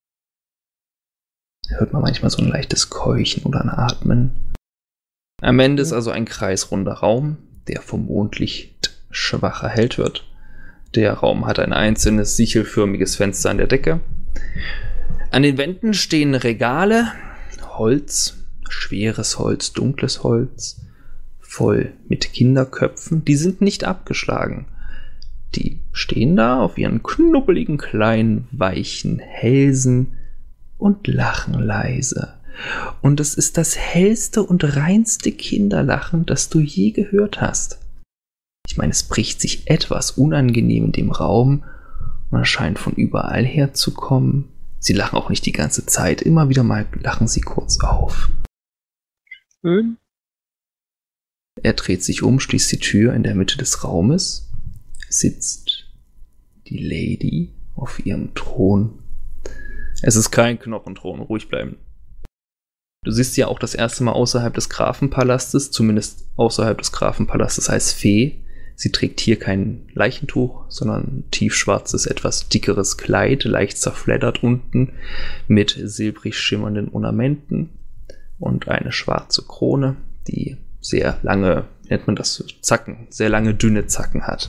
hört man manchmal so ein leichtes Keuchen oder ein Atmen. Am Ende ist also ein kreisrunder Raum, der vom Mondlicht schwach erhellt wird. Der Raum hat ein einzelnes sichelförmiges Fenster an der Decke. An den Wänden stehen Regale, Holz, schweres Holz, dunkles Holz, voll mit Kinderköpfen. Die sind nicht abgeschlagen. Die stehen da auf ihren knubbeligen, kleinen, weichen Hälsen und lachen leise. Und es ist das hellste und reinste Kinderlachen, das du je gehört hast. Ich meine, es bricht sich etwas unangenehm in dem Raum und es scheint von überall her zu kommen. Sie lachen auch nicht die ganze Zeit, immer wieder mal lachen sie kurz auf. Schön. Er dreht sich um, schließt die Tür in der Mitte des Raumes, sitzt die Lady auf ihrem Thron. Es ist kein Knochenthron, ruhig bleiben. Du siehst ja auch das erste Mal außerhalb des Grafenpalastes, zumindest außerhalb des Grafenpalastes als Fee. Sie trägt hier kein Leichentuch, sondern ein tiefschwarzes, etwas dickeres Kleid, leicht zerfleddert unten, mit silbrig schimmernden Ornamenten und eine schwarze Krone, die sehr lange, nennt man das, Zacken, sehr lange, dünne Zacken hat.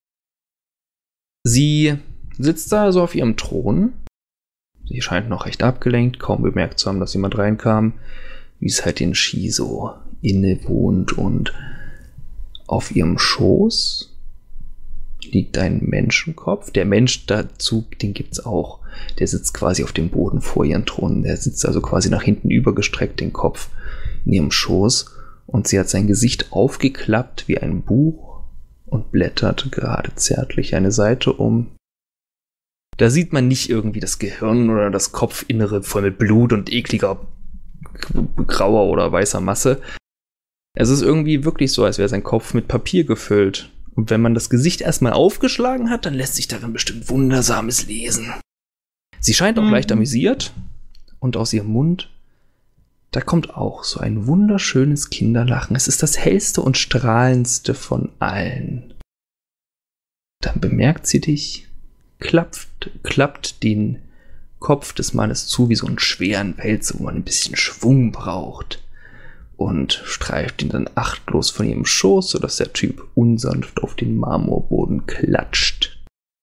Sie sitzt da so auf ihrem Thron. Sie scheint noch recht abgelenkt, kaum bemerkt zu haben, dass jemand reinkam, wie es halt in Ski so innewohnt, und auf ihrem Schoß liegt ein Menschenkopf. Der Mensch dazu, den gibt's auch. Der sitzt quasi auf dem Boden vor ihrem Thron. Der sitzt also quasi nach hinten übergestreckt, den Kopf in ihrem Schoß. Und sie hat sein Gesicht aufgeklappt wie ein Buch und blättert gerade zärtlich eine Seite um. Da sieht man nicht irgendwie das Gehirn oder das Kopfinnere voll mit Blut und ekliger grauer oder weißer Masse. Es ist irgendwie wirklich so, als wäre sein Kopf mit Papier gefüllt. Und wenn man das Gesicht erstmal aufgeschlagen hat, dann lässt sich darin bestimmt Wundersames lesen. Sie scheint auch leicht amüsiert, und aus ihrem Mund, da kommt auch so ein wunderschönes Kinderlachen. Es ist das hellste und strahlendste von allen. Dann bemerkt sie dich, klappt den Kopf des Mannes zu wie so einen schweren Wälzer, wo man ein bisschen Schwung braucht, und streift ihn dann achtlos von ihrem Schoß, sodass der Typ unsanft auf den Marmorboden klatscht.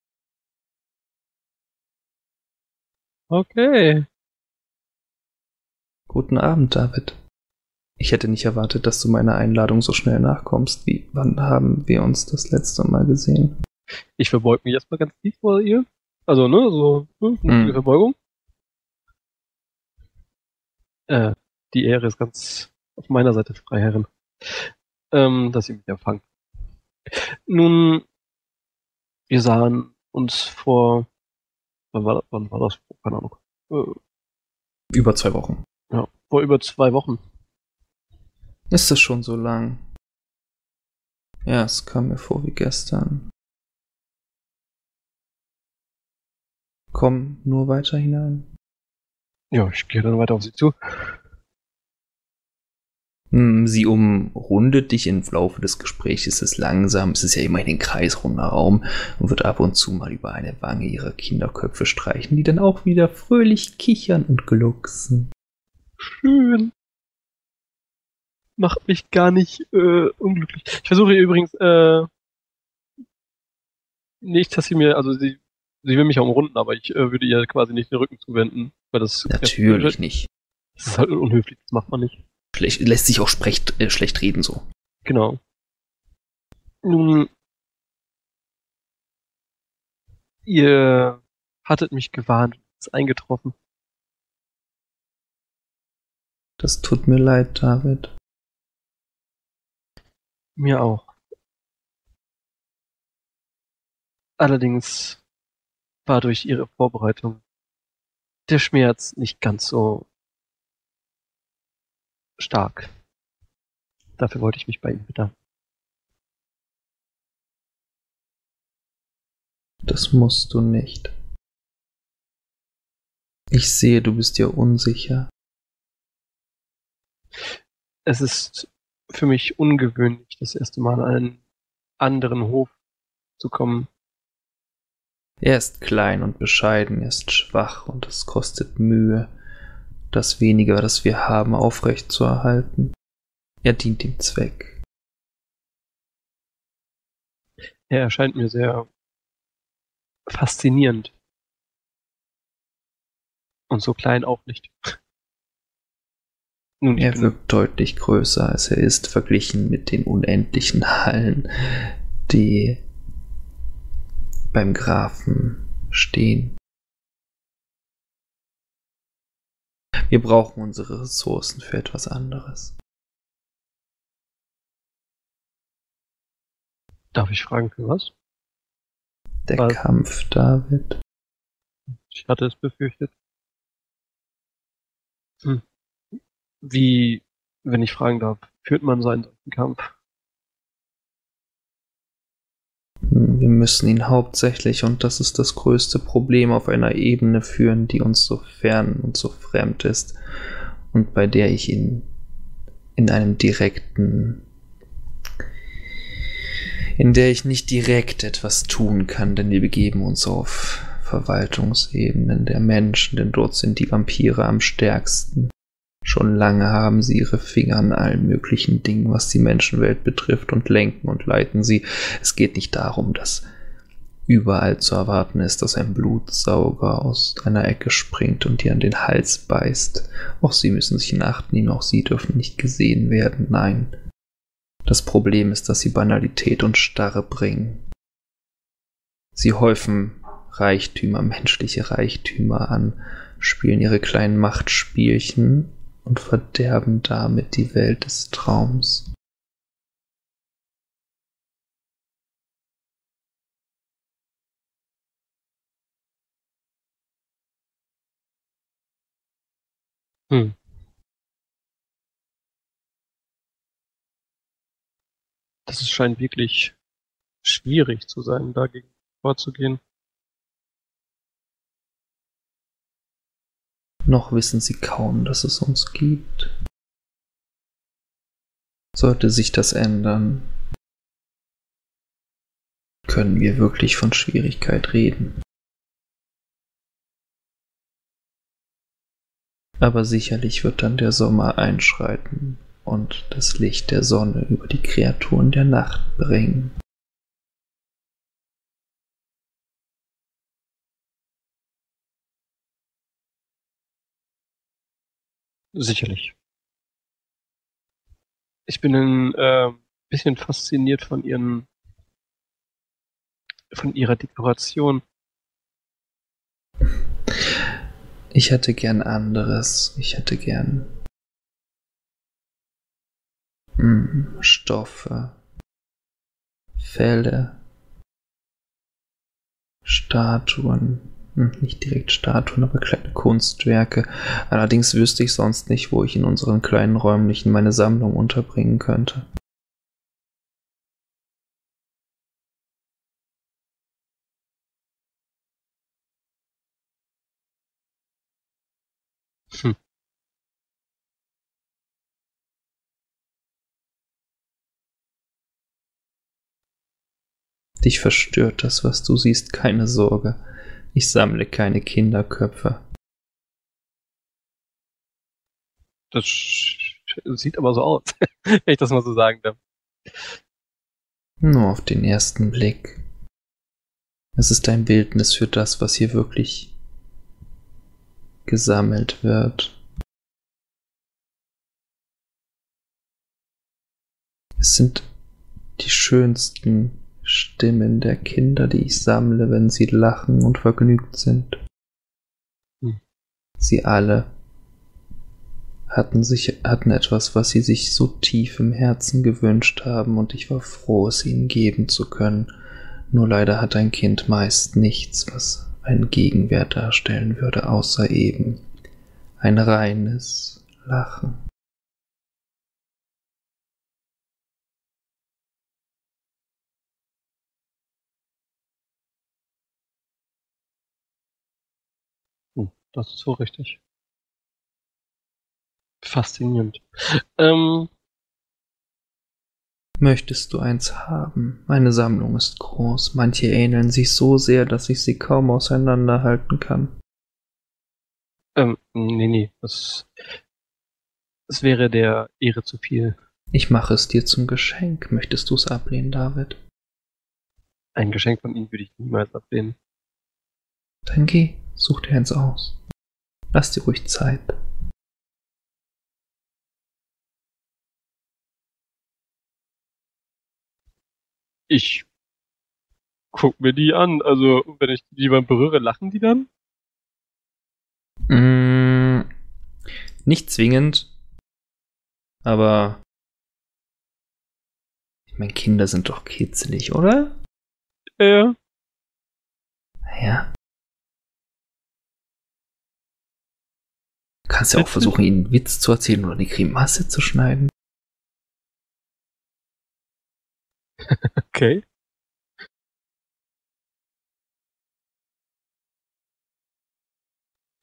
Okay. Guten Abend, David. Ich hätte nicht erwartet, dass du meiner Einladung so schnell nachkommst. Wann haben wir uns das letzte Mal gesehen? Ich verbeug mich erstmal ganz tief vor ihr. Also, ne, so, eine Verbeugung. Die Ehre ist ganz auf meiner Seite, Freiherrin, dass ihr mich empfangt. Nun, wir sahen uns vor, wann war das? Keine Ahnung. Über 2 Wochen. Ja, vor über 2 Wochen. Ist das schon so lang? Ja, es kam mir vor wie gestern. Komm nur weiter hinein. Ja, ich gehe dann weiter auf sie zu. Sie umrundet dich im Laufe des Gesprächs. Es ist langsam, es ist ja immerhin ein kreisrunder Raum, und wird ab und zu mal über eine Wange ihrer Kinderköpfe streichen, die dann auch wieder fröhlich kichern und glucksen. Schön. Macht mich gar nicht unglücklich. Ich versuche ihr übrigens nicht, dass sie mir, also sie will mich ja umrunden, aber ich würde ihr quasi nicht den Rücken zuwenden, weil das Natürlich nicht. Das ist halt unhöflich, das macht man nicht. Lässt sich auch schlecht reden so. Genau. Nun, ihr hattet mich gewarnt, es ist eingetroffen. Das tut mir leid, David. Mir auch. Allerdings war durch ihre Vorbereitung der Schmerz nicht ganz so stark. Dafür wollte ich mich bei Ihnen bedanken. Das musst du nicht. Ich sehe, du bist dir unsicher. Es ist für mich ungewöhnlich, das erste Mal an einen anderen Hof zu kommen. Er ist klein und bescheiden, er ist schwach, und es kostet Mühe, das Wenige, das wir haben, aufrecht zu erhalten. Er dient dem Zweck. Er erscheint mir sehr faszinierend. Und so klein auch nicht. Nun, Er wirkt deutlich größer, als er ist, verglichen mit den unendlichen Hallen, die beim Grafen stehen. Wir brauchen unsere Ressourcen für etwas anderes. Darf ich fragen, für was? Der Kampf, David. Ich hatte es befürchtet. Wie, wenn ich fragen darf, führt man so einen Kampf? Wir müssen ihn hauptsächlich, und das ist das größte Problem, auf einer Ebene führen, die uns so fern und so fremd ist und bei der ich ihn in der ich nicht direkt etwas tun kann, denn wir begeben uns auf Verwaltungsebenen der Menschen, denn dort sind die Vampire am stärksten. Schon lange haben sie ihre Finger an allen möglichen Dingen, was die Menschenwelt betrifft, und lenken und leiten sie. Es geht nicht darum, dass überall zu erwarten ist, dass ein Blutsauger aus einer Ecke springt und dir an den Hals beißt. Auch sie müssen sich in Acht nehmen, auch sie dürfen nicht gesehen werden, nein. Das Problem ist, dass sie Banalität und Starre bringen. Sie häufen Reichtümer, menschliche Reichtümer an, spielen ihre kleinen Machtspielchen und verderben damit die Welt des Traums. Das scheint wirklich schwierig zu sein, dagegen vorzugehen. Noch wissen sie kaum, dass es uns gibt. Sollte sich das ändern, können wir wirklich von Schwierigkeit reden. Aber sicherlich wird dann der Sommer einschreiten und das Licht der Sonne über die Kreaturen der Nacht bringen. Sicherlich. Ich bin ein bisschen fasziniert von ihrer Dekoration. Ich hätte gern anderes. Ich hätte gern Stoffe, Felle, Statuen. Nicht direkt Statuen, aber kleine Kunstwerke. Allerdings wüsste ich sonst nicht, wo ich in unseren kleinen Räumlichen meine Sammlung unterbringen könnte. Dich verstört das, was du siehst, keine Sorge. Ich sammle keine Kinderköpfe. Das sieht aber so aus, wenn ich das mal so sagen darf. Nur auf den ersten Blick. Es ist ein Bildnis für das, was hier wirklich gesammelt wird. Es sind die schönsten Stimmen der Kinder, die ich sammle, wenn sie lachen und vergnügt sind. Sie alle hatten etwas, was sie sich so tief im Herzen gewünscht haben, und ich war froh, es ihnen geben zu können. Nur leider hat ein Kind meist nichts, was einen Gegenwert darstellen würde, außer eben ein reines Lachen. Das ist so richtig. Faszinierend. Möchtest du eins haben? Meine Sammlung ist groß. Manche ähneln sich so sehr, dass ich sie kaum auseinanderhalten kann. Nee. Das wäre der Ehre zu viel. Ich mache es dir zum Geschenk. Möchtest du es ablehnen, David? Ein Geschenk von Ihnen würde ich niemals ablehnen. Dann geh, such dir eins aus. Lass dir ruhig Zeit. Ich guck mir die an. Also, wenn ich die mal berühre, lachen die dann? Nicht zwingend. Aber ich meine, Kinder sind doch kitzelig, oder? Ja. Naja. Du kannst ja auch versuchen, ihnen einen Witz zu erzählen oder eine Grimasse zu schneiden. Okay.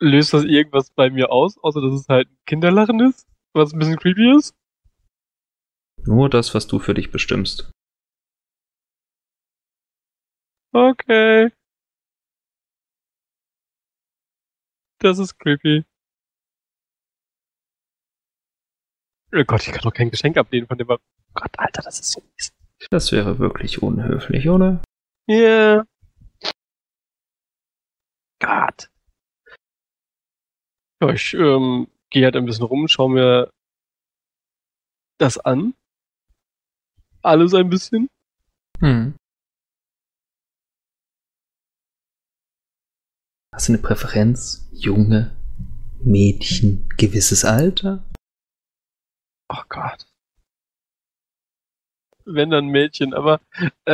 Löst das irgendwas bei mir aus, außer dass es halt ein Kinderlachen ist, was ein bisschen creepy ist? Nur das, was du für dich bestimmst. Okay. Das ist creepy. Oh Gott, ich kann doch kein Geschenk ablehnen von dem. Oh Gott, Alter, das ist so mies. Das wäre wirklich unhöflich, oder? Yeah. Gott. Ja, ich gehe halt ein bisschen rum, schaue mir das an. Alles ein bisschen. Hm. Hast du eine Präferenz? Junge, Mädchen, gewisses Alter? Oh Gott. Wenn dann Mädchen, aber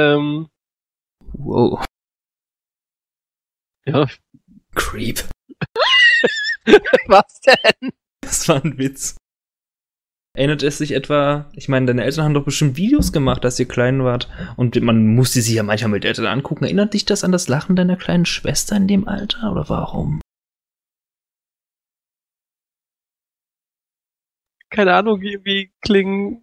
Wow. ja. Creep. Was denn? Das war ein Witz. Erinnert es sich etwa, ich meine, deine Eltern haben doch bestimmt Videos gemacht, als ihr klein wart. Und man musste sie ja manchmal mit Eltern angucken. Erinnert dich das an das Lachen deiner kleinen Schwester in dem Alter? Oder warum? Keine Ahnung, wie klingen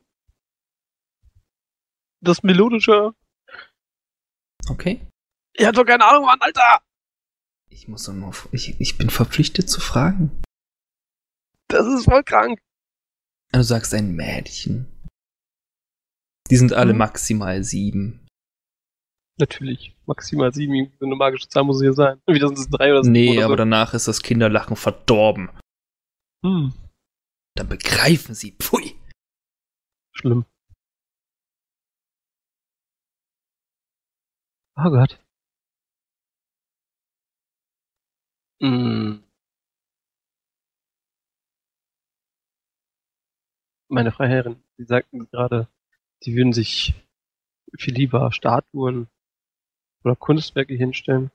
das melodischer. Okay. Ich hab doch keine Ahnung, Mann, Alter! Ich muss doch nur. Ich bin verpflichtet zu fragen. Das ist voll krank. Du sagst ein Mädchen. Die sind alle Mhm. maximal 7. Natürlich. Maximal 7, so eine magische Zahl muss es hier sein. Wieder sind es 3 oder so. Nee, oder aber so. danach ist das Kinderlachen verdorben. Hm, Dann begreifen sie. Pfui. schlimm. Oh Gott. Hm. Meine Freiherrin, Sie sagten gerade, Sie würden sich viel lieber Statuen oder Kunstwerke hinstellen.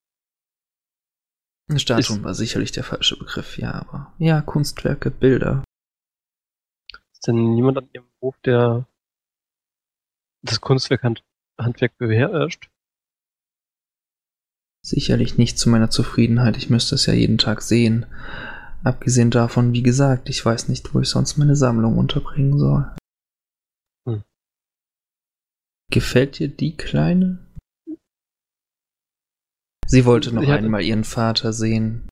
Statuen war sicherlich der falsche Begriff, ja, aber. Ja, Kunstwerke, Bilder. Ist denn niemand an Ihrem Hof, der das Handwerk beherrscht? Sicherlich nicht zu meiner Zufriedenheit, ich müsste es ja jeden Tag sehen. Abgesehen davon, wie gesagt, ich weiß nicht, wo ich sonst meine Sammlung unterbringen soll. Hm. Gefällt dir die Kleine? Sie wollte noch Sie hat- einmal ihren Vater sehen.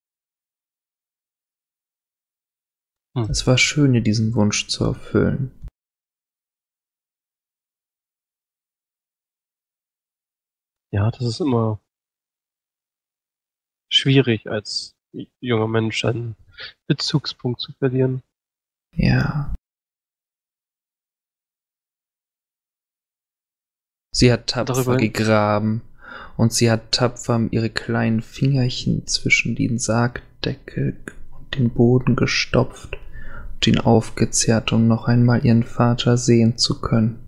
Hm. Es war schön, ihr diesen Wunsch zu erfüllen. Ja, das ist immer schwierig, als junger Mensch einen Bezugspunkt zu verlieren. Ja. Sie hat tapfer Darüber- gegraben und sie hat tapfer ihre kleinen Fingerchen zwischen den Sargdeckel und den Boden gestopft und ihn aufgezehrt, um noch einmal ihren Vater sehen zu können.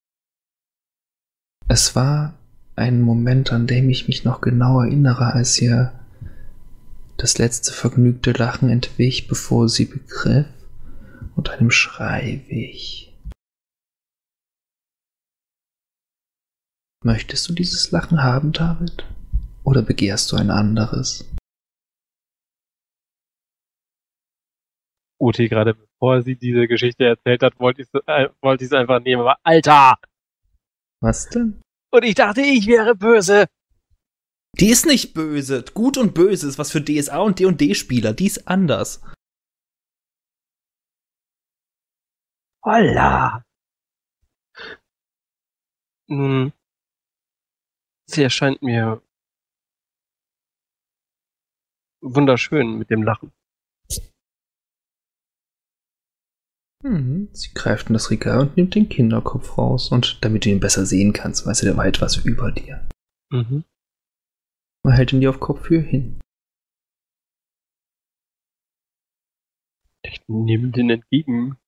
Es war ein Moment, an dem ich mich noch genau erinnere, als ihr das letzte vergnügte Lachen entwich, bevor sie begriff und einem Schrei wich. Möchtest du dieses Lachen haben, David? Oder begehrst du ein anderes? Uti, gerade bevor sie diese Geschichte erzählt hat, wollte ich es einfach nehmen. Aber Alter! Was denn? Und ich dachte, ich wäre böse. Die ist nicht böse. Gut und böse ist was für DSA und D&D-Spieler. Die ist anders. Holla! Nun, sie erscheint mir wunderschön mit dem Lachen. Sie greift in das Regal und nimmt den Kinderkopf raus. Und damit du ihn besser sehen kannst, weißt du, der war etwas über dir. Mhm. Man hält ihn dir auf Kopfhöhe hin. Ich nehme den entgegen.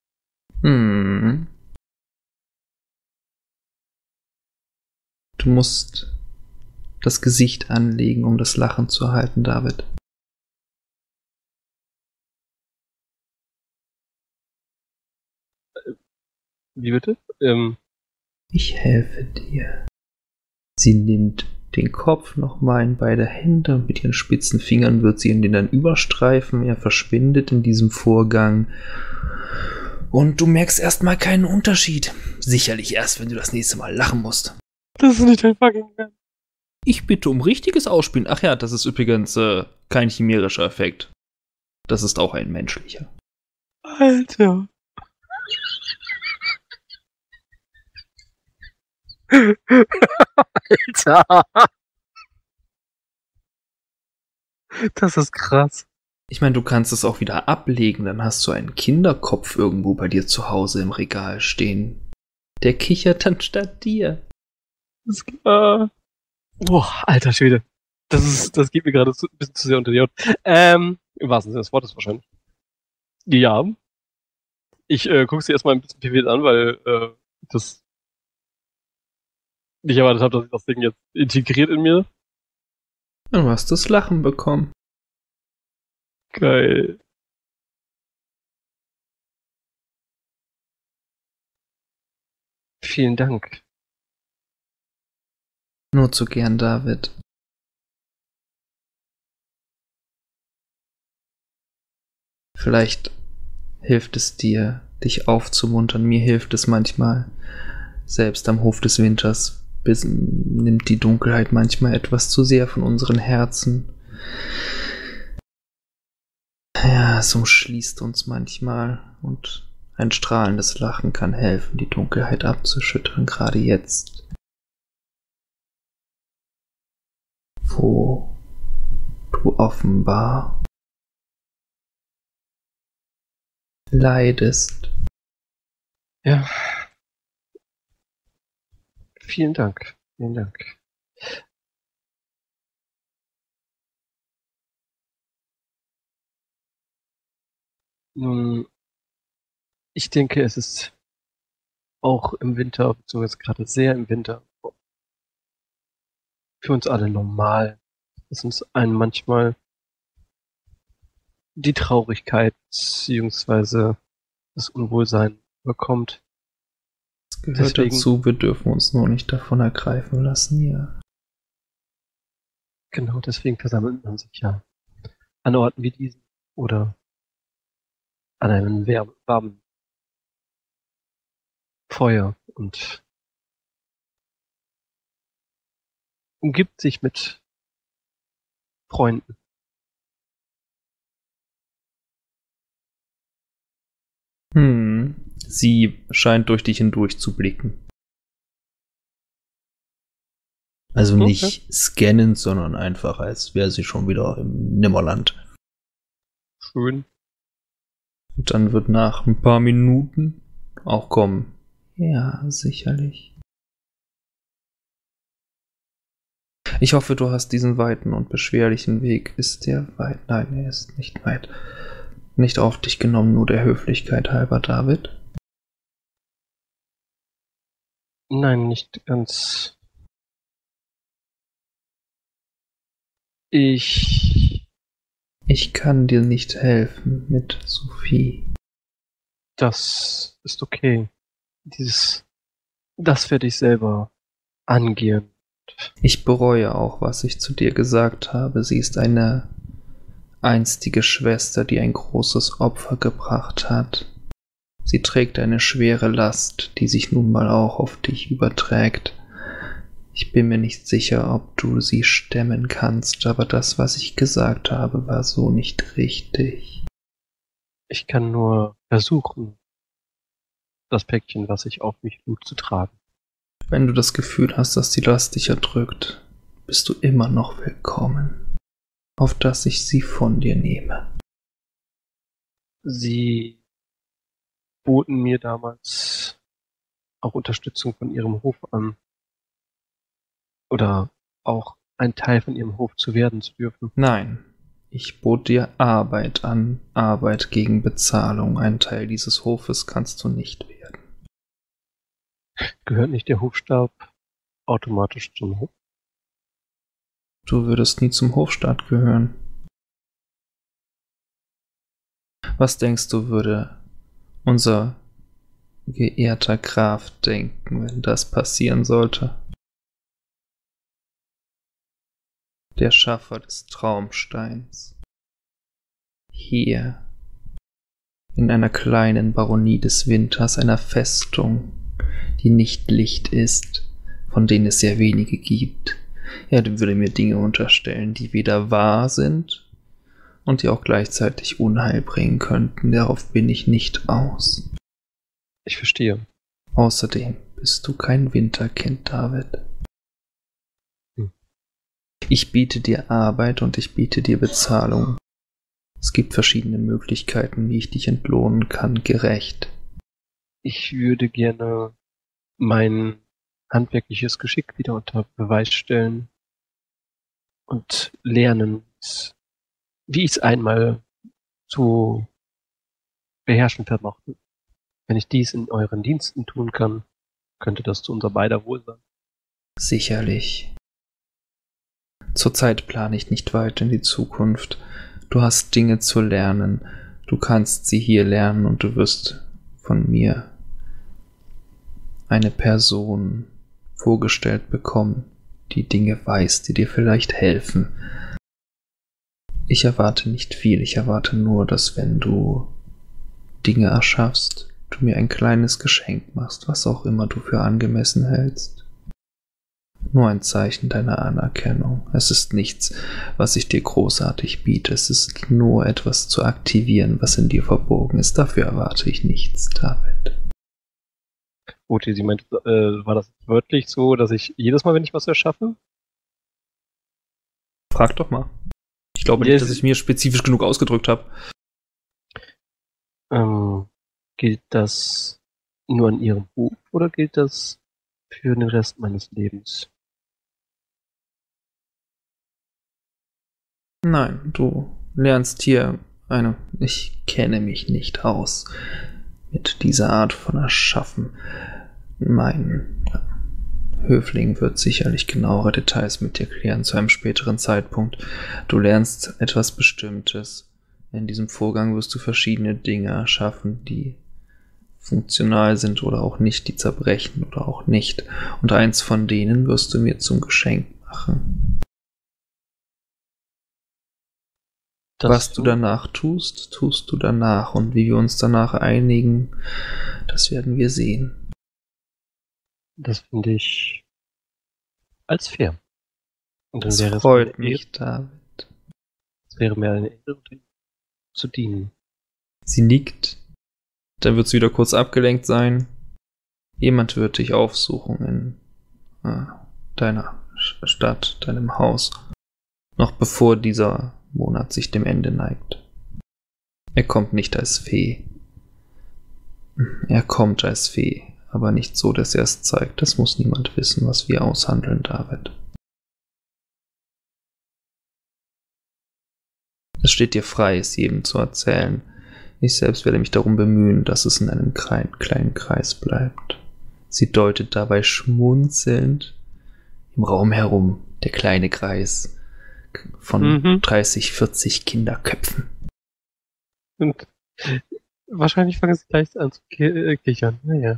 Du musst das Gesicht anlegen, um das Lachen zu erhalten, David. Wie bitte? Ich helfe dir. Sie nimmt den Kopf nochmal in beide Hände und mit ihren spitzen Fingern wird sie in den dann überstreifen. Er verschwindet in diesem Vorgang. Und du merkst erstmal keinen Unterschied. Sicherlich erst, wenn du das nächste Mal lachen musst. Das ist nicht dein fucking Ernst. Ich bitte um richtiges Ausspielen. Ach ja, das ist übrigens kein chimärischer Effekt. Das ist auch ein menschlicher. Alter. Alter. Das ist krass. Ich meine, du kannst es auch wieder ablegen, dann hast du einen Kinderkopf irgendwo bei dir zu Hause im Regal stehen. Der kichert dann statt dir. Das ist klar. Boah, alter Schwede. Das geht mir gerade ein bisschen zu sehr unter die Haut. Im wahrsten Sinne des Wortes wahrscheinlich. Ja. Ich guck's dir erstmal ein bisschen verwirrt an, weil das nicht erwartet habe, dass ich das Ding jetzt integriert in mir. Du hast das Lachen bekommen. Geil. Vielen Dank. Nur zu gern, David. Vielleicht hilft es dir, dich aufzumuntern. Mir hilft es manchmal. Selbst am Hof des Winters nimmt die Dunkelheit manchmal etwas zu sehr von unseren Herzen. Ja, es umschließt uns manchmal und ein strahlendes Lachen kann helfen, die Dunkelheit abzuschütteln, gerade jetzt, wo du offenbar leidest. Ja. Vielen Dank. Vielen Dank. Nun, ich denke, es ist auch im Winter, beziehungsweise gerade sehr im Winter, für uns alle normal, dass uns einen manchmal die Traurigkeit beziehungsweise das Unwohlsein bekommt. Es gehört Deswegen- dazu, wir dürfen uns nur nicht davon ergreifen lassen, ja. Genau, deswegen versammelt man sich ja an Orten wie diesen oder an einem warmen Feuer und umgibt sich mit Freunden. Sie scheint durch dich hindurch zu blicken. Also Okay. nicht scannend, sondern einfach, als wäre sie schon wieder im Nimmerland. Schön. Und dann wird nach ein paar Minuten auch kommen. Ja, sicherlich. Ich hoffe, du hast diesen weiten und beschwerlichen Weg. Ist der weit? Nein, er ist nicht weit. Nicht auf dich genommen, nur der Höflichkeit halber, David. Nein, nicht ganz. Ich. Ich kann dir nicht helfen mit Sophie. Das ist okay. Das werde ich selber angehen. Ich bereue auch, was ich zu dir gesagt habe. Sie ist eine einstige Schwester, die ein großes Opfer gebracht hat. Sie trägt eine schwere Last, die sich nun mal auch auf dich überträgt. Ich bin mir nicht sicher, ob du sie stemmen kannst, aber das, was ich gesagt habe, war so nicht richtig. Ich kann nur versuchen, das Päckchen, was ich auf mich lud, zu tragen. Wenn du das Gefühl hast, dass die Last dich erdrückt, bist du immer noch willkommen, auf dass ich sie von dir nehme. Sie boten mir damals auch Unterstützung von ihrem Hof an. Oder auch ein Teil von ihrem Hof zu werden zu dürfen. Nein, ich bot dir Arbeit an, Arbeit gegen Bezahlung. Ein Teil dieses Hofes kannst du nicht werden. Gehört nicht der Hofstab automatisch zum Hof? Du würdest nie zum Hofstaat gehören. Was denkst du, würde unser geehrter Graf denken, wenn das passieren sollte? der Schaffer des Traumsteins. Hier, in einer kleinen Baronie des Winters, einer Festung, die nicht Licht ist, von denen es sehr wenige gibt. Er würde mir Dinge unterstellen, die weder wahr sind und die auch gleichzeitig Unheil bringen könnten. Darauf bin ich nicht aus. Ich verstehe. Außerdem bist du kein Winterkind, David. Ich biete dir Arbeit und ich biete dir Bezahlung. Es gibt verschiedene Möglichkeiten, wie ich dich entlohnen kann, gerecht. Ich würde gerne mein handwerkliches Geschick wieder unter Beweis stellen und lernen, wie ich es einmal zu beherrschen vermochte. Wenn ich dies in euren Diensten tun kann, könnte das zu unser beider Wohl sein. Sicherlich. Zurzeit plane ich nicht weit in die Zukunft. Du hast Dinge zu lernen. Du kannst sie hier lernen und du wirst von mir eine Person vorgestellt bekommen, die Dinge weiß, die dir vielleicht helfen. Ich erwarte nicht viel. Ich erwarte nur, dass wenn du Dinge erschaffst, du mir ein kleines Geschenk machst, was auch immer du für angemessen hältst. Nur ein Zeichen deiner Anerkennung. Es ist nichts, was ich dir großartig biete. Es ist nur etwas zu aktivieren, was in dir verborgen ist. Dafür erwarte ich nichts, David. Oti, sie meint, war das wörtlich so, dass ich jedes Mal, wenn ich was erschaffe? Frag doch mal. Ich glaube nicht, dass ich mir spezifisch genug ausgedrückt habe. Gilt das nur an ihrem Hof oder gilt das für den Rest meines Lebens? Nein, du lernst hier ich kenne mich nicht aus mit dieser Art von Erschaffen. Mein Höfling wird sicherlich genauere Details mit dir klären zu einem späteren Zeitpunkt. Du lernst etwas Bestimmtes. In diesem Vorgang wirst du verschiedene Dinge erschaffen, die funktional sind oder auch nicht, die zerbrechen oder auch nicht. Und eins von denen wirst du mir zum Geschenk machen. Was du danach tust, tust du danach. Und wie wir uns danach einigen, das werden wir sehen. Das finde ich als fair. Und dann Das wäre freut mich, David. Es wäre mir eine Ehre, zu dienen. Sie nickt. Dann wird sie wieder kurz abgelenkt sein. Jemand wird dich aufsuchen in deiner Stadt, deinem Haus. Noch bevor dieser Monat sich dem Ende neigt. Er kommt nicht als Fee. Er kommt als Fee, aber nicht so, dass er es zeigt. Das muss niemand wissen, was wir aushandeln, David. Es steht dir frei, es jedem zu erzählen. Ich selbst werde mich darum bemühen, dass es in einem kleinen Kreis bleibt. Sie deutet dabei schmunzelnd im Raum herum, der kleine Kreis von 30, 40 Kinderköpfen. Und wahrscheinlich fangen sie gleich an zu kichern. Naja.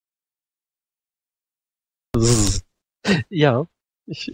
Ja, ich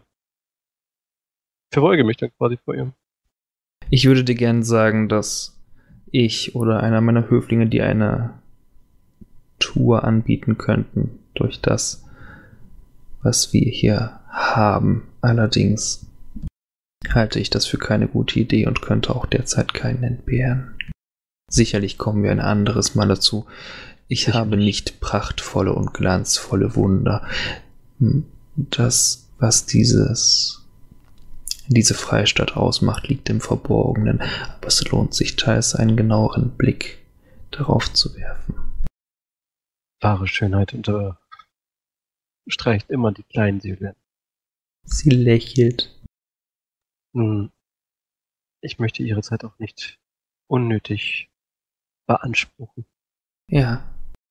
verbeuge mich dann quasi vor ihm. Ich würde dir gerne sagen, dass ich oder einer meiner Höflinge dir eine Tour anbieten könnten durch das, was wir hier haben. Allerdings halte ich das für keine gute Idee und könnte auch derzeit keinen entbehren. Sicherlich kommen wir ein anderes Mal dazu. Ich habe nicht prachtvolle und glanzvolle Wunder. Das, was diese Freistadt ausmacht, liegt im Verborgenen, aber es lohnt sich teils einen genaueren Blick darauf zu werfen. Wahre Schönheit streicht immer die kleinen Seelen. Sie lächelt. Ich möchte ihre Zeit auch nicht unnötig beanspruchen. Ja,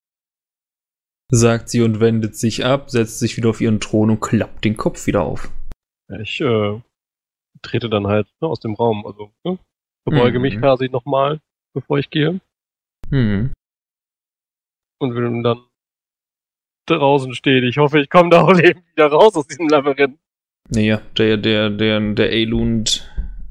sagt sie und wendet sich ab, setzt sich wieder auf ihren Thron und klappt den Kopf wieder auf. Ich trete dann halt aus dem Raum, also verbeuge mich quasi nochmal, bevor ich gehe. Und will dann draußen stehen. Ich hoffe, ich komme da auch lebend wieder raus aus diesem Labyrinth. Naja, der Elund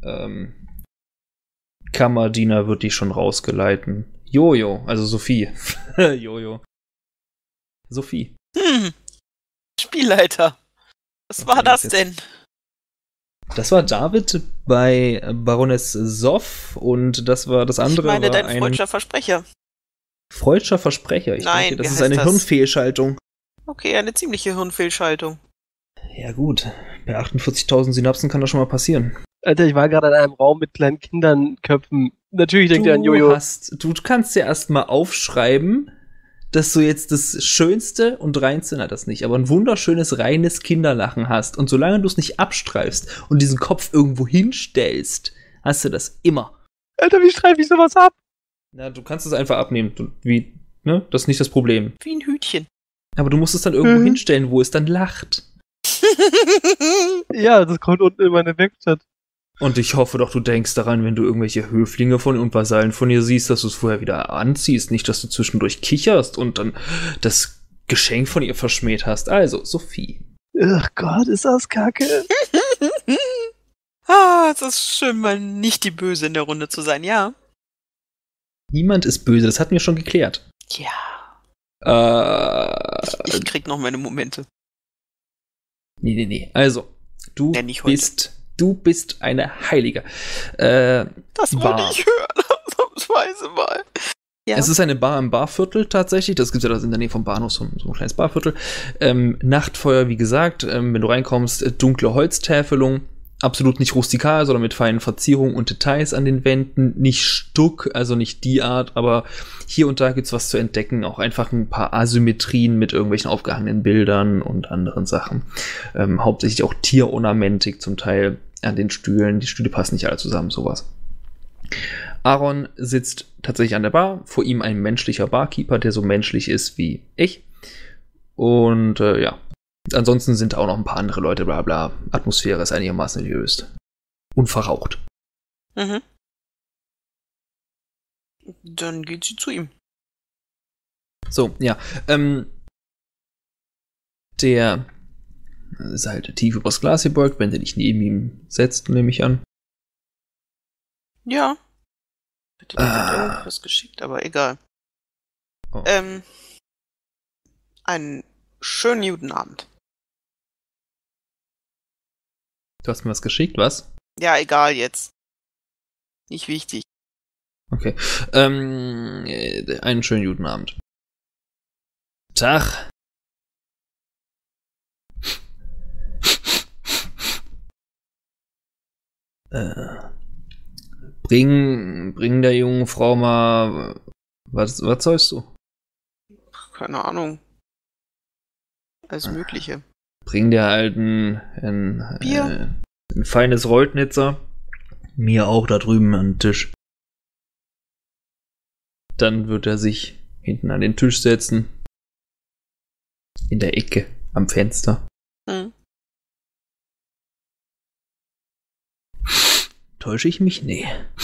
Kammerdiener wird dich schon rausgeleiten. Jojo, also Sophie. Jojo. Sophie. Spielleiter. Was war das denn? Das war David bei Baroness Soff und das war das andere. Ich meine war dein freudscher Versprecher. Freudscher Versprecher? Ich Nein, denke, das wie ist heißt eine das? Hirnfehlschaltung. Okay, eine ziemliche Hirnfehlschaltung. Ja gut, bei 48.000 Synapsen kann das schon mal passieren. Alter, ich war gerade in einem Raum mit kleinen Kindernköpfen. Natürlich denkt ihr an Jojo. Du kannst ja erstmal aufschreiben, dass du jetzt das schönste und reinste, na das nicht, aber ein wunderschönes, reines Kinderlachen hast. Und solange du es nicht abstreifst und diesen Kopf irgendwo hinstellst, hast du das immer. Alter, wie schreibe ich sowas ab? Na, du kannst es einfach abnehmen. Ne? Das ist nicht das Problem. Wie ein Hütchen. Aber du musst es dann irgendwo hinstellen, wo es dann lacht. Ja, das kommt unten in meine Werkstatt. Und ich hoffe doch, du denkst daran, wenn du irgendwelche Höflinge und Vasallen von ihr siehst, dass du es vorher wieder anziehst. Nicht, dass du zwischendurch kicherst und dann das Geschenk von ihr verschmäht hast. Also, Sophie. Ach Gott, ist das kacke. Es ist schön, mal nicht die Böse in der Runde zu sein, ja? Niemand ist böse, das hatten wir schon geklärt. Ja. Ich Ich krieg noch meine Momente. Nee. Also, du Ja, nicht heute. bist eine Heilige. Das Bar. wollte ich hören, ausnahmsweise mal. Ja. Es ist eine Bar im Barviertel tatsächlich. Das gibt ja das in der Nähe vom Bahnhof, so ein kleines Barviertel. Nachtfeuer, wie gesagt, wenn du reinkommst, dunkle Holztäfelung. Absolut nicht rustikal, sondern mit feinen Verzierungen und Details an den Wänden. Nicht Stuck, also nicht die Art, aber hier und da gibt's was zu entdecken. Auch einfach ein paar Asymmetrien mit irgendwelchen aufgehangenen Bildern und anderen Sachen. Hauptsächlich auch Tierornamentik zum Teil an den Stühlen. Die Stühle passen nicht alle zusammen, sowas. Aaron sitzt tatsächlich an der Bar. Vor ihm ein menschlicher Barkeeper, der so menschlich ist wie ich. Und ja. Ansonsten sind auch noch ein paar andere Leute, bla bla. Atmosphäre ist einigermaßen gelöst. Und verraucht. Mhm. Dann geht sie zu ihm. So, ja. Der ist halt tief übers Glas gebeugt, wenn du dich neben ihm setzt, nehme ich an. Ja. Bitte hat irgendwas geschickt, aber egal. Oh. Einen schönen guten Abend. Du hast mir was geschickt, was? Ja, egal jetzt. Nicht wichtig. Okay. Einen schönen guten Abend. Tag. Bring der jungen Frau mal. Was sollst du? Keine Ahnung. Alles Mögliche. Bring der Alten Bier? ein feines Reutnitzer. Mir auch da drüben an den Tisch. Dann wird er sich hinten an den Tisch setzen. In der Ecke, am Fenster. Hm. Täusche ich mich? Nee.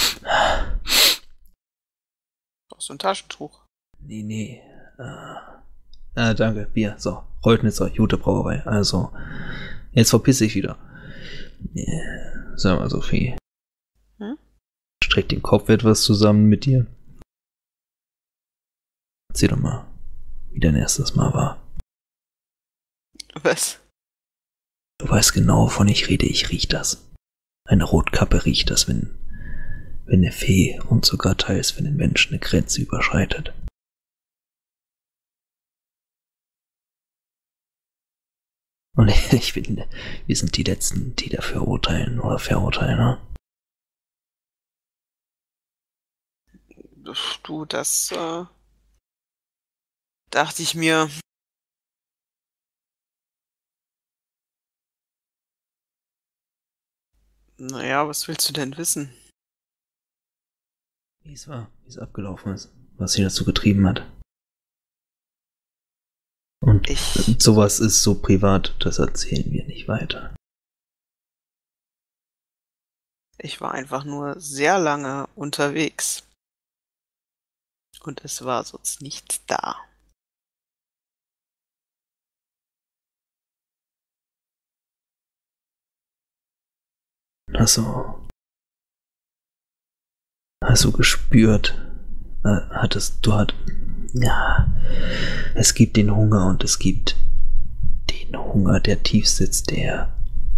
Brauchst du ein Taschentuch? Nee. Danke, Bier. So, Reutnitzer, gute Brauerei. Also, jetzt verpiss ich wieder. Sag mal, Sophie. Hm? Streck den Kopf etwas zusammen mit dir. Erzähl doch mal, wie dein erstes Mal war. Was? Du weißt genau, wovon ich rede. Ich riech das. Eine Rotkappe riecht das, wenn eine Fee und sogar teils, wenn ein Mensch eine Grenze überschreitet. Und ich finde, wir sind die Letzten, die dafür urteilen oder verurteilen, ne? Du, das dachte ich mir. Naja, was willst du denn wissen? Wie es war, wie es abgelaufen ist, was sie dazu getrieben hat. Und sowas ist so privat, das erzählen wir nicht weiter. Ich war einfach nur sehr lange unterwegs. Und es war sonst nichts da. Hast du gespürt? Ja, es gibt den Hunger und es gibt den Hunger, der tief sitzt, der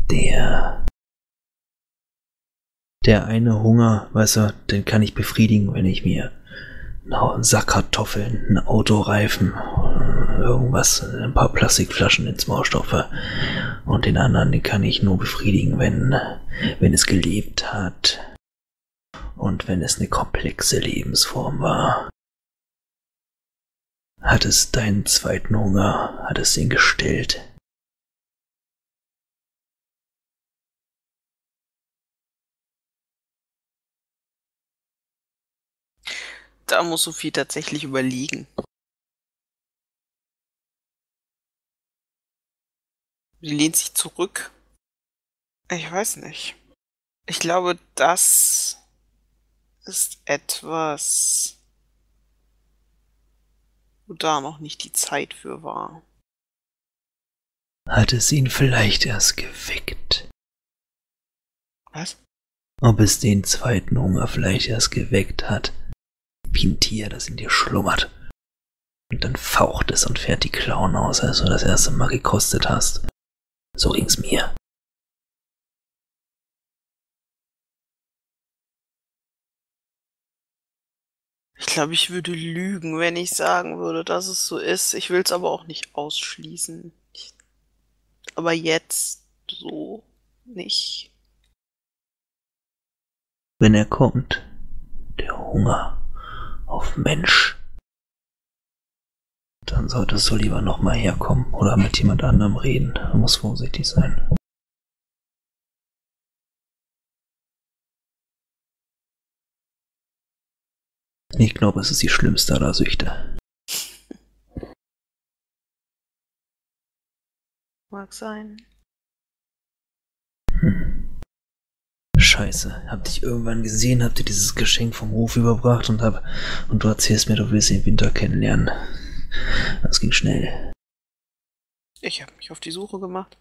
eine Hunger, weißt du, den kann ich befriedigen, wenn ich mir einen Sack Kartoffeln, einen Autoreifen, irgendwas, ein paar Plastikflaschen ins Maul stopfe. Und den anderen, den kann ich nur befriedigen, wenn es gelebt hat. Und wenn es eine komplexe Lebensform war. Hat es deinen zweiten Hunger, hat es ihn gestillt? Da muss Sophie tatsächlich überlegen. Sie lehnt sich zurück. Ich weiß nicht. Ich glaube, das ist etwas, wo da noch nicht die Zeit für war. Hat es ihn vielleicht erst geweckt? Was? Ob es den zweiten Hunger vielleicht erst geweckt hat? Wie ein Tier, das in dir schlummert. Und dann faucht es und fährt die Klauen aus, als du das erste Mal gekostet hast. So ging's mir. Ich glaube, ich würde lügen, wenn ich sagen würde, dass es so ist. Ich will es aber auch nicht ausschließen. Aber jetzt so nicht. Wenn er kommt, der Hunger auf Mensch, dann solltest du lieber nochmal herkommen oder mit jemand anderem reden. Du musst vorsichtig sein. Ich glaube, es ist die schlimmste aller Süchte. Mag sein. Scheiße, hab dich irgendwann gesehen, hab dir dieses Geschenk vom Hof überbracht und du erzählst mir, du willst den Winter kennenlernen. Das ging schnell. Ich habe mich auf die Suche gemacht.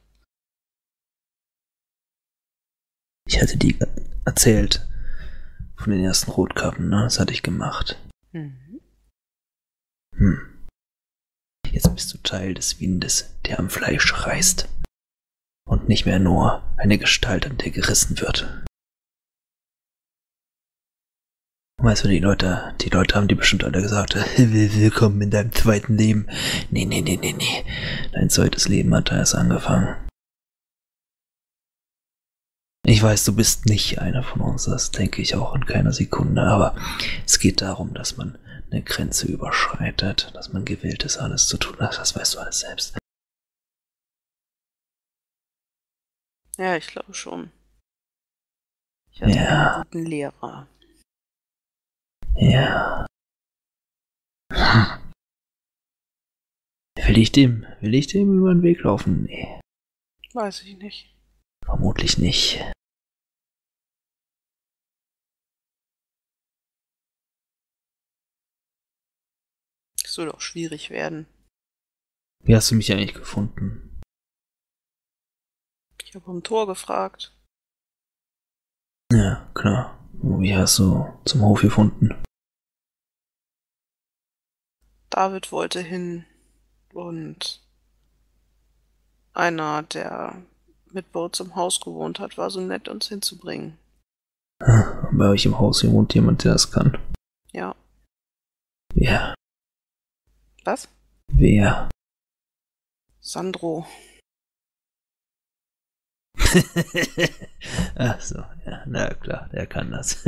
Ich hatte dir erzählt von den ersten Rotkappen, ne? Das hatte ich gemacht. Jetzt bist du Teil des Windes, der am Fleisch reißt. Und nicht mehr nur eine Gestalt, an der gerissen wird. Weißt du, die Leute haben dir bestimmt alle gesagt, willkommen in deinem zweiten Leben. Nee. Dein zweites Leben hat da erst angefangen. Ich weiß, du bist nicht einer von uns, das denke ich auch in keiner Sekunde, aber es geht darum, dass man eine Grenze überschreitet, dass man gewillt ist, alles zu tun. Das weißt du alles selbst. Ja, ich glaube schon. Ich hatte einen guten Lehrer. Ja. Will ich dem über den Weg laufen? Nee. Weiß ich nicht. Vermutlich nicht. Es würde auch schwierig werden. Wie hast du mich eigentlich gefunden? Ich habe am Tor gefragt. Ja, klar. Wie hast du zum Hof gefunden? David wollte hin und einer, der mit bei uns im Haus gewohnt hat, war so nett, uns hinzubringen. Bei euch im Haus hier wohnt jemand, der das kann. Ja. Wer? Was? Wer? Sandro. Ach so, ja, na klar, der kann das.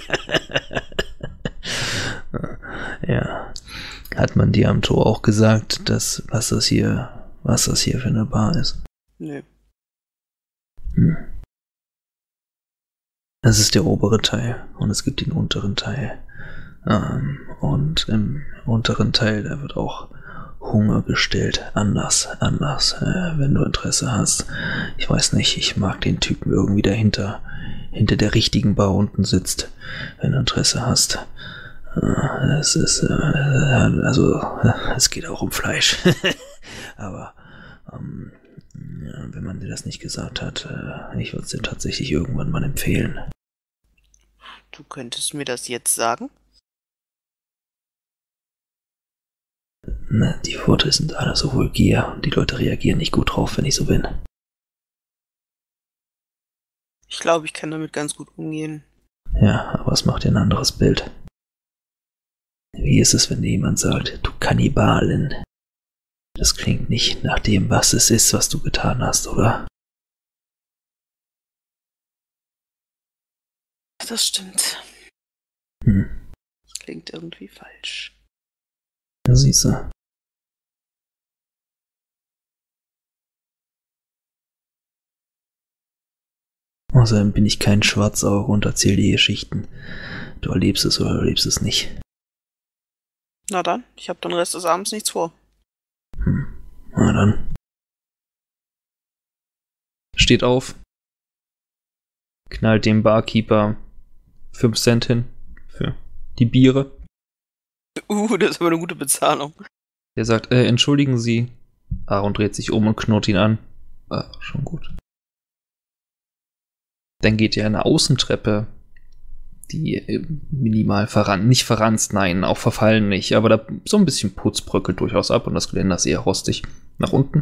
Ja. Hat man dir am Tor auch gesagt, was das hier für eine Bar ist? Nö. Das ist der obere Teil und es gibt den unteren Teil. Und im unteren Teil, da wird auch Hunger gestillt. Anders, wenn du Interesse hast. Ich weiß nicht, ich mag den Typen irgendwie dahinter, hinter der richtigen Bar unten sitzt, wenn du Interesse hast. Es ist, es geht auch um Fleisch. Aber Ja, wenn man dir das nicht gesagt hat, ich würde es dir tatsächlich irgendwann mal empfehlen. Du könntest mir das jetzt sagen? Na, die Vorteile sind alle so vulgär und die Leute reagieren nicht gut drauf, wenn ich so bin. Ich glaube, ich kann damit ganz gut umgehen. Ja, aber es macht dir ein anderes Bild. Wie ist es, wenn dir jemand sagt, du Kannibalin? Das klingt nicht nach dem, was es ist, was du getan hast, oder? Das stimmt. Das klingt irgendwie falsch. Ja, siehst du. Außerdem bin ich kein Schwarzauge und erzähl dir Geschichten. Du erlebst es oder erlebst es nicht. Na dann, ich habe den Rest des Abends nichts vor. Na dann. Steht auf, knallt dem Barkeeper 5 Cent hin für die Biere. Das ist aber eine gute Bezahlung. Der sagt, entschuldigen Sie. Aaron dreht sich um und knurrt ihn an. Schon gut. Dann geht ihr eine Außentreppe, die minimal nicht verranzt, nein, auch verfallen nicht, aber da so ein bisschen Putz bröckelt durchaus ab und das Geländer ist eher rostig. Nach unten.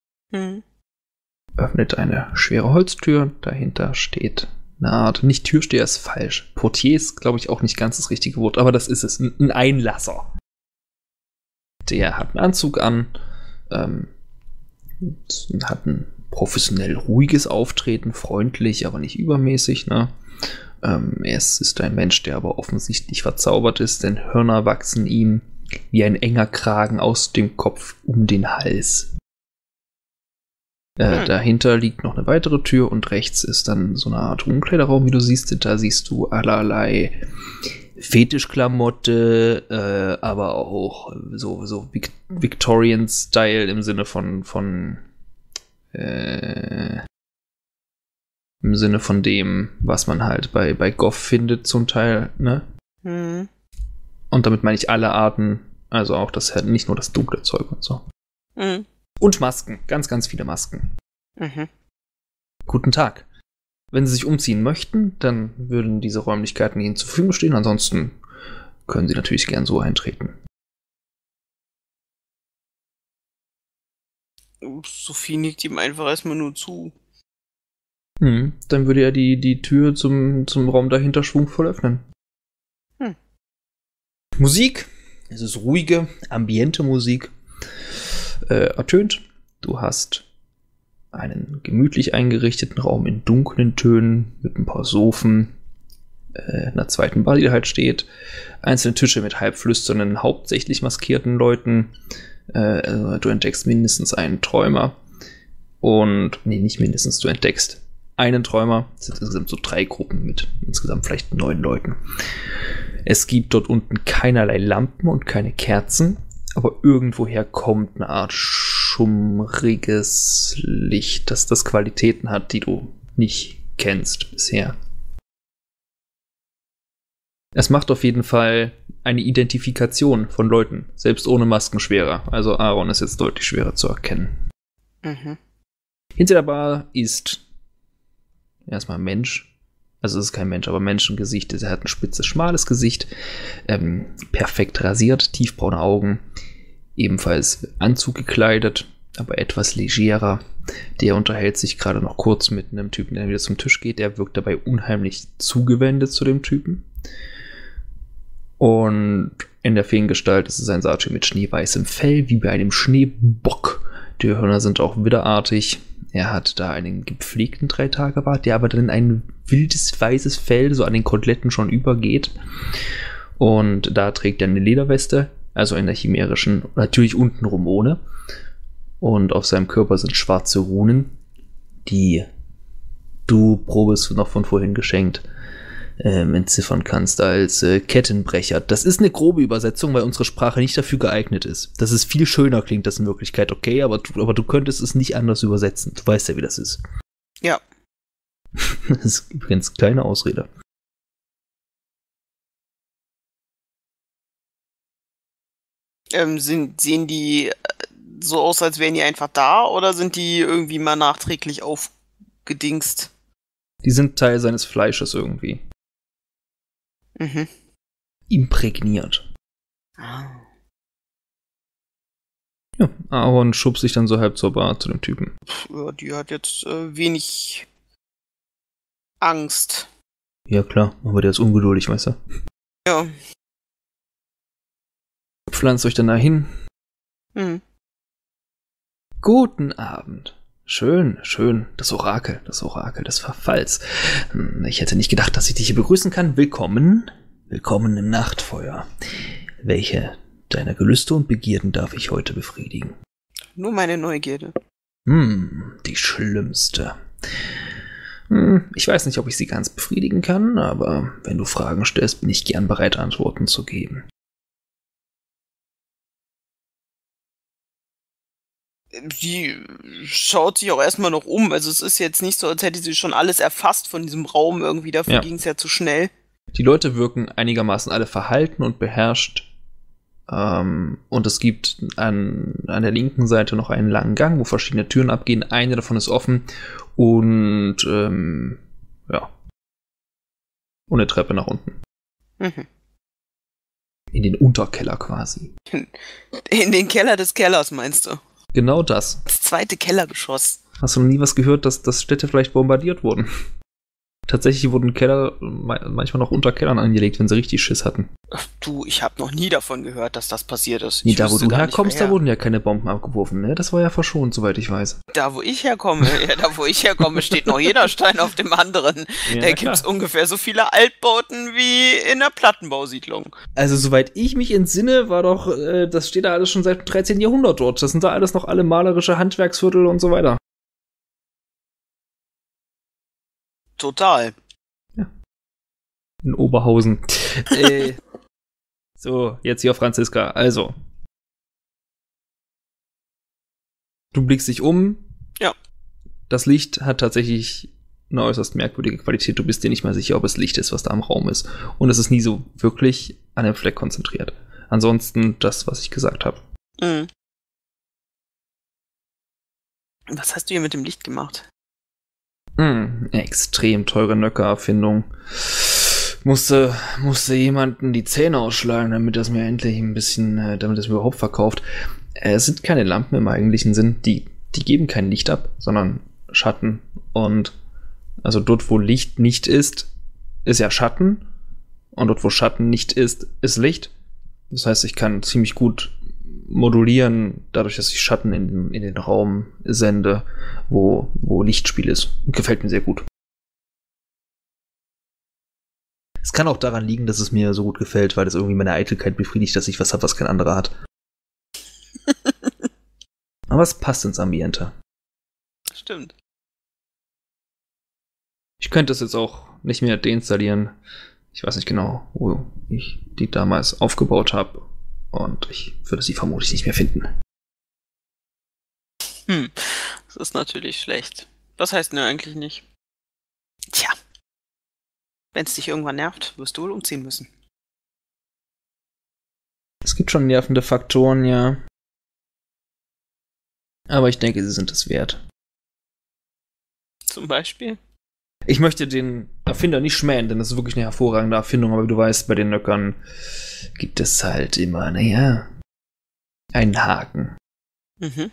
Öffnet eine schwere Holztür, dahinter steht eine Art, nicht Türsteher ist falsch. Portier ist, glaube ich, auch nicht ganz das richtige Wort, aber das ist es, ein Einlasser. Der hat einen Anzug an, hat ein professionell ruhiges Auftreten, freundlich, aber nicht übermäßig, ne? Es ist ein Mensch, der aber offensichtlich verzaubert ist, denn Hörner wachsen ihm wie ein enger Kragen aus dem Kopf um den Hals. Dahinter liegt noch eine weitere Tür und rechts ist dann so eine Art Umkleiderraum, wie du siehst. Da siehst du allerlei Fetischklamotte, aber auch so Victorian-Style im Sinne im Sinne von dem, was man halt bei Goth findet zum Teil, ne? Und damit meine ich alle Arten, also auch nicht nur das dunkle Zeug und so. Und Masken, ganz, ganz viele Masken. Guten Tag. Wenn Sie sich umziehen möchten, dann würden diese Räumlichkeiten Ihnen zur Verfügung stehen. Ansonsten können Sie natürlich gern so eintreten. Sophie nickt ihm einfach erstmal nur zu. Dann würde er die Tür zum Raum dahinter schwungvoll öffnen. Musik, es ist ruhige, ambiente Musik, ertönt. Du hast einen gemütlich eingerichteten Raum in dunklen Tönen mit ein paar Sofen, einer zweiten Bar, die da halt steht, einzelne Tische mit halbflüsternden, hauptsächlich maskierten Leuten. Du entdeckst mindestens einen Träumer nicht mindestens, du entdeckst einen Träumer. Es sind insgesamt so 3 Gruppen mit insgesamt vielleicht 9 Leuten. Es gibt dort unten keinerlei Lampen und keine Kerzen, aber irgendwoher kommt eine Art schummriges Licht, das Qualitäten hat, die du nicht kennst bisher. Es macht auf jeden Fall eine Identifikation von Leuten, selbst ohne Masken schwerer. Also Aaron ist jetzt deutlich schwerer zu erkennen. Hinter der Bar ist erstmal ein Mensch. Also es ist kein Mensch, aber Menschengesicht. Er hat ein spitzes, schmales Gesicht, perfekt rasiert, tiefbraune Augen, ebenfalls Anzug gekleidet, aber etwas legerer. Der unterhält sich gerade noch kurz mit einem Typen, der wieder zum Tisch geht. Der wirkt dabei unheimlich zugewendet zu dem Typen. Und in der Feengestalt ist es ein Sergeant mit schneeweißem Fell, wie bei einem Schneebock. Die Hörner sind auch widderartig. Er hat da einen gepflegten 3-Tage-Bart, der aber dann in ein wildes, weißes Fell so an den Koteletten schon übergeht. Und da trägt er eine Lederweste, also in der chimärischen, natürlich untenrum ohne. Und auf seinem Körper sind schwarze Runen, die du, Probes noch von vorhin geschenkt, entziffern kannst als Kettenbrecher. Das ist eine grobe Übersetzung, weil unsere Sprache nicht dafür geeignet ist. Das ist viel schöner, klingt das in Wirklichkeit, okay, aber du könntest es nicht anders übersetzen. Du weißt ja, wie das ist. Ja. Das ist übrigens keine Ausrede. Sehen die so aus, als wären die einfach da, oder sind die irgendwie mal nachträglich aufgedingst? Die sind Teil seines Fleisches irgendwie. Mhm. Imprägniert. Ah. Ja, Aaron schubst sich dann so halb zur Bar zu dem Typen. Ja, die hat jetzt wenig Angst. Ja, klar, aber der ist ungeduldig, weißt du. Ja. Pflanzt euch dann dahin. Mhm. Guten Abend. Schön, schön. Das Orakel des Verfalls. Ich hätte nicht gedacht, dass ich dich hier begrüßen kann. Willkommen. Willkommen im Nachtfeuer. Welche deiner Gelüste und Begierden darf ich heute befriedigen? Nur meine Neugierde. Die schlimmste. Ich weiß nicht, ob ich sie ganz befriedigen kann, aber wenn du Fragen stellst, bin ich gern bereit, Antworten zu geben. Die schaut sich auch erstmal noch um. Also es ist jetzt nicht so, als hätte sie schon alles erfasst von diesem Raum irgendwie. Dafür ging es ja zu schnell. Die Leute wirken einigermaßen alle verhalten und beherrscht. Und es gibt an der linken Seite noch einen langen Gang, wo verschiedene Türen abgehen. Eine davon ist offen und ja. Und eine Treppe nach unten. Mhm. In den Unterkeller quasi. In den Keller des Kellers, meinst du? Genau das. Das zweite Kellergeschoss. Hast du noch nie was gehört, dass Städte vielleicht bombardiert wurden? Tatsächlich wurden Keller manchmal noch unter Kellern angelegt, wenn sie richtig Schiss hatten. Du, ich habe noch nie davon gehört, dass das passiert ist. Nee, da wo du herkommst, da wurden ja keine Bomben abgeworfen, ne? Das war ja verschont, soweit ich weiß. Da wo ich herkomme, steht noch jeder Stein auf dem anderen. Ja, Da gibt's ungefähr so viele Altbauten wie in einer Plattenbausiedlung. Also soweit ich mich entsinne, war doch, das steht da alles schon seit dem 13. Jahrhundert dort. Das sind da alles noch alle malerische Handwerksviertel und so weiter. Total. Ja. In Oberhausen. So, jetzt hier auf Franziska. Also. Du blickst dich um. Ja. Das Licht hat tatsächlich eine äußerst merkwürdige Qualität. Du bist dir nicht mal sicher, ob es Licht ist, was da im Raum ist. Und es ist nie so wirklich an einem Fleck konzentriert. Ansonsten das, was ich gesagt habe. Mhm. Was hast du hier mit dem Licht gemacht? Extrem teure Nöcker-Erfindung. Musste jemanden die Zähne ausschlagen, damit das mir endlich ein bisschen, damit es mir überhaupt verkauft. Es sind keine Lampen im eigentlichen Sinn, die geben kein Licht ab, sondern Schatten. Und also dort, wo Licht nicht ist, ist ja Schatten. Und dort, wo Schatten nicht ist, ist Licht. Das heißt, ich kann ziemlich gut modulieren, dadurch, dass ich Schatten in den Raum sende, wo Lichtspiel ist. Gefällt mir sehr gut. Es kann auch daran liegen, dass es mir so gut gefällt, weil es irgendwie meine Eitelkeit befriedigt, dass ich was habe, was kein anderer hat. Aber es passt ins Ambiente. Stimmt. Ich könnte es jetzt auch nicht mehr deinstallieren. Ich weiß nicht genau, wo ich die damals aufgebaut habe. Und ich würde sie vermutlich nicht mehr finden. Das ist natürlich schlecht. Was heißt ne eigentlich nicht? Tja. Wenn es dich irgendwann nervt, wirst du wohl umziehen müssen. Es gibt schon nervende Faktoren, ja. Aber ich denke, sie sind es wert. Zum Beispiel? Ich möchte den Erfinder nicht schmähen, denn das ist wirklich eine hervorragende Erfindung, aber wie du weißt, bei den Nöckern gibt es halt immer, einen Haken. Mhm.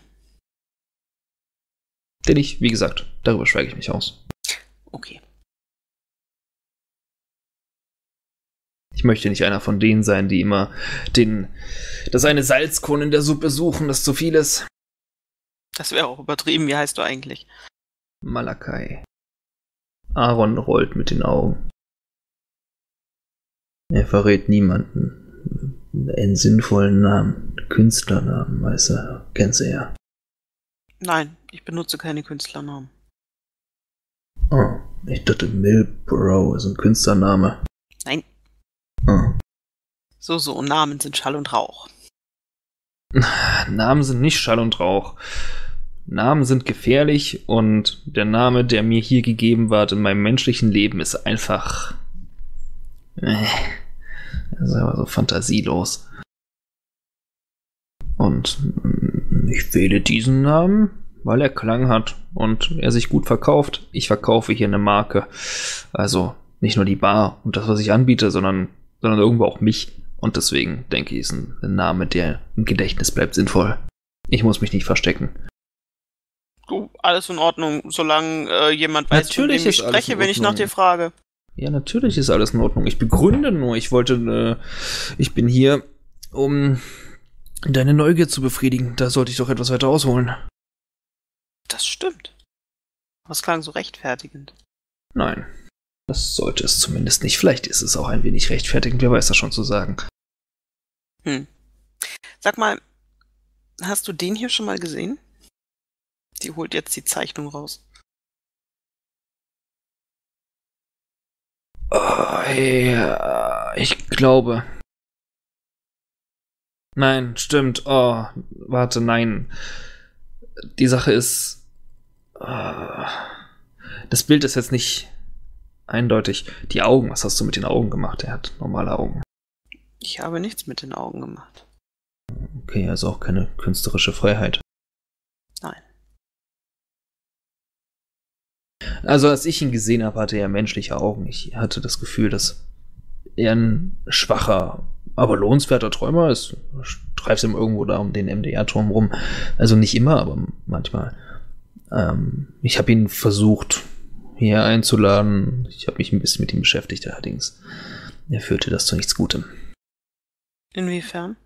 Den ich, wie gesagt, darüber schweige ich mich aus. Okay. Ich möchte nicht einer von denen sein, die immer das eine Salzkorn in der Suppe suchen, das zu viel ist. Das wäre auch übertrieben. Wie heißt du eigentlich? Malakai. Aaron rollt mit den Augen. Er verrät niemanden. Einen sinnvollen Namen. Künstlernamen, weißt du. Kennst du ja. Nein, ich benutze keine Künstlernamen. Oh, ich dachte Milbrow ist ein Künstlername. Nein. Oh. So, Namen sind Schall und Rauch. Namen sind nicht Schall und Rauch. Namen sind gefährlich und der Name, der mir hier gegeben wird in meinem menschlichen Leben, ist einfach... Das ist aber so fantasielos. Und Ich wähle diesen Namen, weil er Klang hat und er sich gut verkauft. Ich verkaufe hier eine Marke. Also nicht nur die Bar und das, was ich anbiete, sondern irgendwo auch mich. Und deswegen denke ich, ist ein Name, der im Gedächtnis bleibt, sinnvoll. Ich muss mich nicht verstecken. Du, alles in Ordnung, solange jemand weiß, von Natürlich wem ich ist alles spreche, in wenn ich nach Ordnung. dir frage. Ja, natürlich ist alles in Ordnung. Ich begründe nur. Ich bin hier, um deine Neugier zu befriedigen. Da sollte ich doch etwas weiter ausholen. Das stimmt. Aber es klang so rechtfertigend. Nein, das sollte es zumindest nicht. Vielleicht ist es auch ein wenig rechtfertigend. Wer weiß das schon zu sagen. Sag mal, hast du den hier schon mal gesehen? Die holt jetzt die Zeichnung raus. Oh, ja, ich glaube. Nein, stimmt. Oh, warte, nein. Die Sache ist, das Bild ist jetzt nicht eindeutig. Die Augen, was hast du mit den Augen gemacht? Er hat normale Augen. Ich habe nichts mit den Augen gemacht. Okay, also auch keine künstlerische Freiheit. Nein. Also als ich ihn gesehen habe, hatte er menschliche Augen. Ich hatte das Gefühl, dass er ein schwacher, aber lohnenswerter Träumer ist. Streifst ihm irgendwo da um den MDR-Turm rum. Also nicht immer, aber manchmal. Ich habe ihn versucht, hier einzuladen. Ich habe mich ein bisschen mit ihm beschäftigt, allerdings. Er führte das zu nichts Gutem. Inwiefern?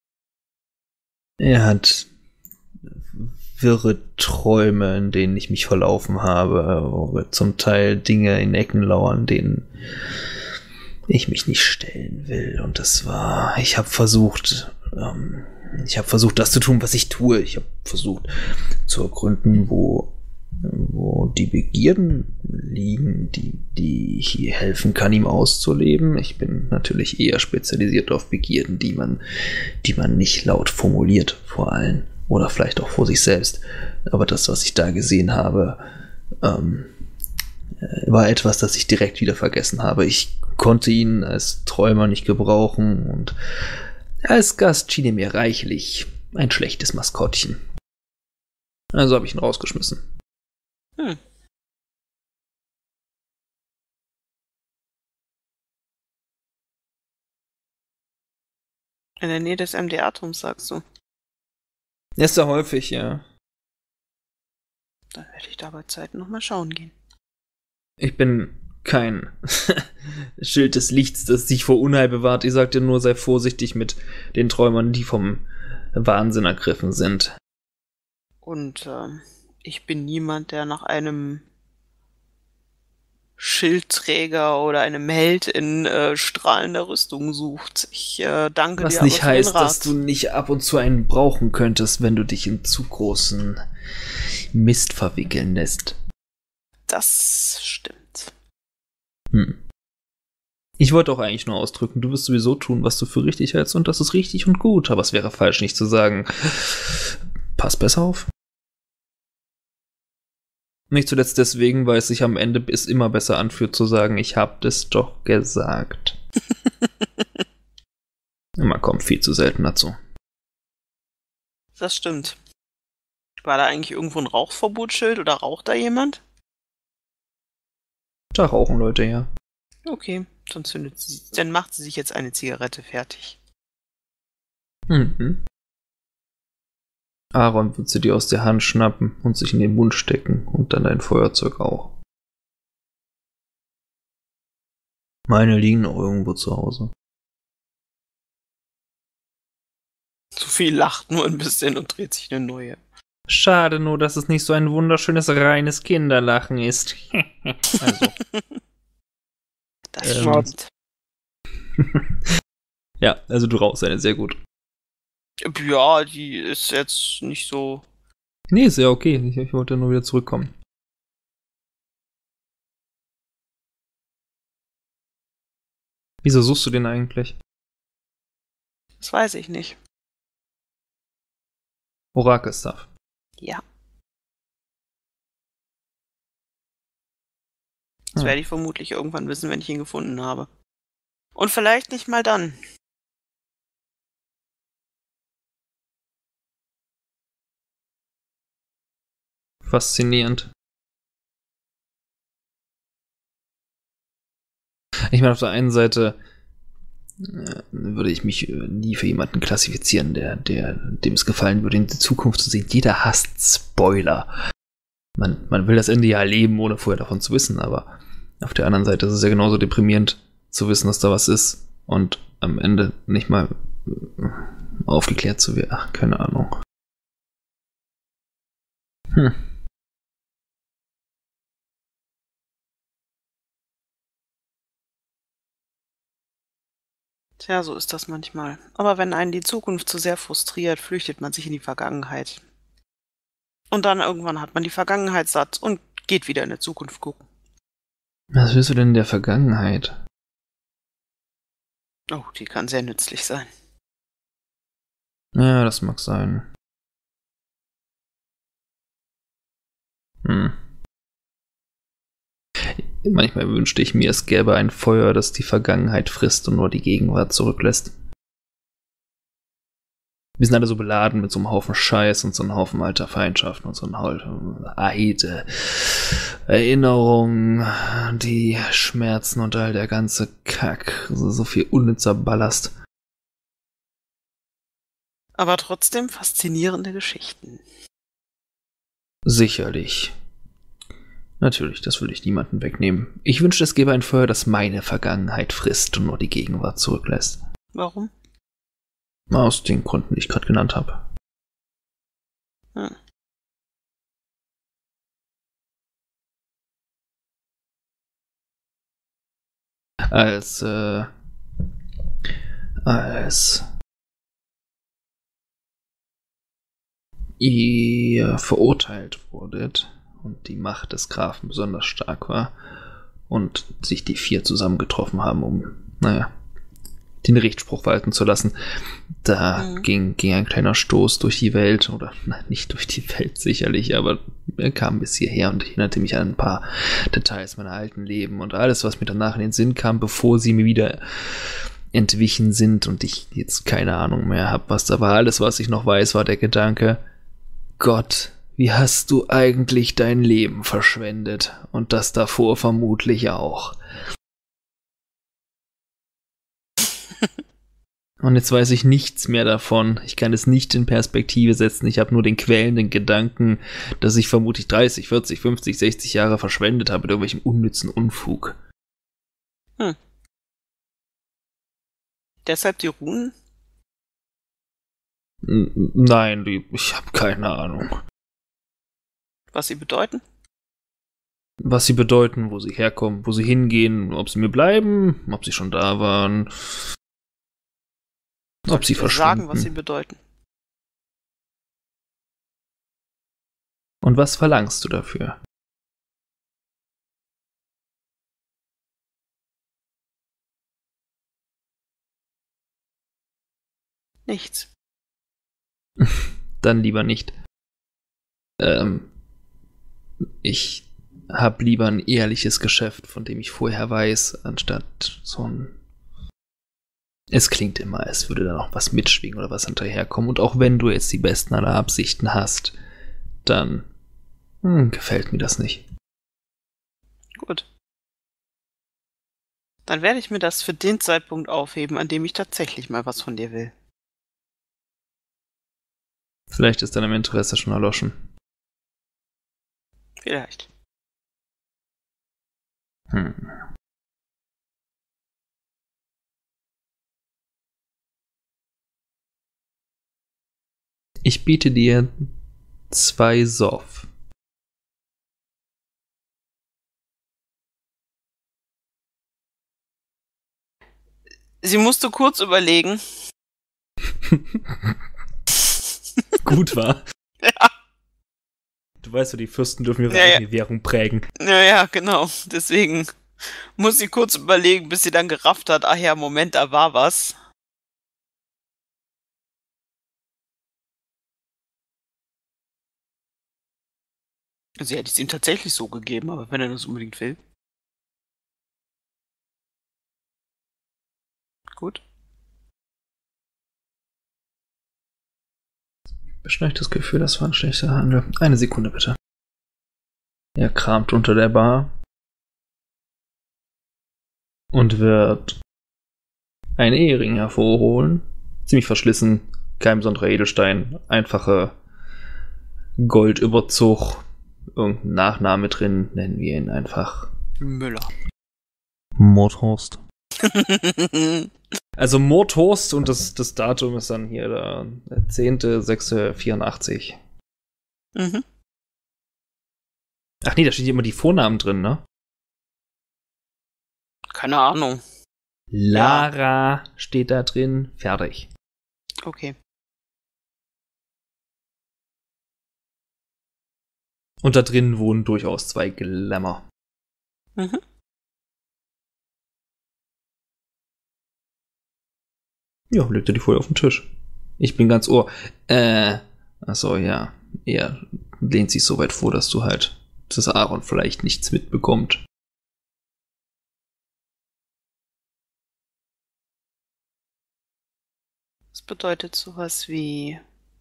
Er hat wirre Träume, in denen ich mich verlaufen habe, wo zum Teil Dinge in Ecken lauern, denen ich mich nicht stellen will. Und ich habe versucht, das zu tun, was ich tue. Ich habe versucht zu ergründen, wo die Begierden liegen, die hier helfen kann, ihm auszuleben. Ich bin natürlich eher spezialisiert auf Begierden, die man nicht laut formuliert vor allen. Oder vielleicht auch vor sich selbst. Aber das, was ich da gesehen habe, war etwas, das ich direkt wieder vergessen habe. Ich konnte ihn als Träumer nicht gebrauchen und als Gast schien er mir reichlich ein schlechtes Maskottchen. Also habe ich ihn rausgeschmissen. In der Nähe des MDR-Turms, sagst du. Ist ja häufig, ja. Dann werde ich da bei Zeiten nochmal schauen gehen. Ich bin kein Schild des Lichts, das sich vor Unheil bewahrt. Ich sag dir nur, sei vorsichtig mit den Träumern, die vom Wahnsinn ergriffen sind. Und ich bin niemand, der nach einem Schildträger oder einem Held in strahlender Rüstung sucht. Ich danke Was dir aber nicht für den heißt, Rat. dass du nicht ab und zu einen brauchen könntest, wenn du dich in zu großen Mist verwickeln lässt. Das stimmt. Ich wollte auch eigentlich nur ausdrücken, du wirst sowieso tun, was du für richtig hältst und das ist richtig und gut, aber es wäre falsch, nicht zu sagen, pass besser auf. Nicht zuletzt deswegen, weil es sich am Ende immer besser anfühlt zu sagen, ich hab das doch gesagt. Man kommt viel zu selten dazu. Das stimmt. War da eigentlich irgendwo ein Rauchverbotsschild oder raucht da jemand? Da rauchen Leute, ja. Okay, dann macht sie sich jetzt eine Zigarette fertig. Aaron wird sie dir aus der Hand schnappen und sich in den Mund stecken und dann dein Feuerzeug auch. Meine liegen noch irgendwo zu Hause. Sophie lacht nur ein bisschen und dreht sich eine neue. Schade nur, dass es nicht so ein wunderschönes, reines Kinderlachen ist. Also. Das stimmt. Ja, also du rauchst eine sehr gut. Ja, die ist jetzt nicht so... Nee, ist ja okay. Ich wollte nur wieder zurückkommen. Wieso suchst du den eigentlich? Das weiß ich nicht. Orakel-Stuff. Ja. Das werde ich vermutlich irgendwann wissen, wenn ich ihn gefunden habe. Und vielleicht nicht mal dann. faszinierend. Ich meine, auf der einen Seite würde ich mich nie für jemanden klassifizieren, dem es gefallen würde, in die Zukunft zu sehen. Jeder hasst Spoiler. Man will das Ende ja erleben, ohne vorher davon zu wissen, aber auf der anderen Seite ist es ja genauso deprimierend zu wissen, dass da was ist und am Ende nicht mal aufgeklärt zu werden. Ach, keine Ahnung. Tja, so ist das manchmal. Aber wenn einen die Zukunft zu sehr frustriert, flüchtet man sich in die Vergangenheit. Und dann irgendwann hat man die Vergangenheit satt und geht wieder in die Zukunft gucken. Was willst du denn in der Vergangenheit? Oh, die kann sehr nützlich sein. Ja, das mag sein. Manchmal wünschte ich mir, es gäbe ein Feuer, das die Vergangenheit frisst und nur die Gegenwart zurücklässt. Wir sind alle so beladen mit so einem Haufen Scheiß und so einem Haufen alter Feindschaften und so einem Haufen Eide, Erinnerungen, die Schmerzen und all der ganze Kack. So viel unnützer Ballast. Aber trotzdem faszinierende Geschichten. Sicherlich. Natürlich, das will ich niemandem wegnehmen. Ich wünschte, es gäbe ein Feuer, das meine Vergangenheit frisst und nur die Gegenwart zurücklässt. Warum? Aus den Gründen, die ich gerade genannt habe. Hm. Als ihr verurteilt wurdet und die Macht des Grafen besonders stark war und sich die 4 zusammengetroffen haben, um, den Richtspruch walten zu lassen. Da ging ein kleiner Stoß durch die Welt, oder nicht durch die Welt sicherlich, aber er kam bis hierher und ich erinnerte mich an ein paar Details meiner alten Leben und alles, was mir danach in den Sinn kam, bevor sie mir wieder entwichen sind und ich jetzt keine Ahnung mehr habe, was da war. Alles, was ich noch weiß, war der Gedanke, Gott, wie hast du eigentlich dein Leben verschwendet? Und das davor vermutlich auch. Und jetzt weiß ich nichts mehr davon. Ich kann es nicht in Perspektive setzen. Ich habe nur den quälenden Gedanken, dass ich vermutlich 30, 40, 50, 60 Jahre verschwendet habe mit irgendwelchem unnützen Unfug. Deshalb die Runen? Nein, ich habe keine Ahnung. Was sie bedeuten? Was sie bedeuten, wo sie herkommen, wo sie hingehen, ob sie mir bleiben, ob sie schon da waren. Ob sie verschwinden. Sagen, was sie bedeuten. Und was verlangst du dafür? Nichts. Dann lieber nicht. Ich habe lieber ein ehrliches Geschäft, von dem ich vorher weiß, anstatt so ein... Es klingt immer, als würde da noch was mitschwingen oder was hinterherkommen. Und auch wenn du jetzt die besten aller Absichten hast, dann gefällt mir das nicht. Gut. Dann werde ich mir das für den Zeitpunkt aufheben, an dem ich tatsächlich mal was von dir will. Vielleicht ist deinem Interesse schon erloschen. Vielleicht. Ich biete dir 2 Sof. Sie musste kurz überlegen. Gut war. Ja. Du weißt ja, die Fürsten dürfen ihre Ja, eigene Währung prägen. Ja, genau. Deswegen muss sie kurz überlegen, bis sie dann gerafft hat, ach ja, Moment, da war was. Sie hätte es ihm tatsächlich so gegeben, aber wenn er das unbedingt will. Gut. Ich habe das Gefühl, das war ein schlechter Handel. Eine Sekunde bitte. Er kramt unter der Bar und wird einen Ehering hervorholen. Ziemlich verschlissen, kein besonderer Edelstein, einfache Goldüberzug, irgendein Nachname drin, nennen wir ihn einfach Müller. Mordhorst. Also Mordhorst und das Datum ist dann hier der 10.06.84. Mhm. Ach nee, da steht immer die Vornamen drin, ne? Keine Ahnung. Lara steht da drin, fertig. Okay. Und da drin wohnen durchaus 2 Glamour. Mhm. Ja, legt er die Folie auf den Tisch. Ich bin ganz ohr. Achso, ja. Er lehnt sich so weit vor, dass du halt, dass Aaron vielleicht nichts mitbekommt. Das bedeutet sowas wie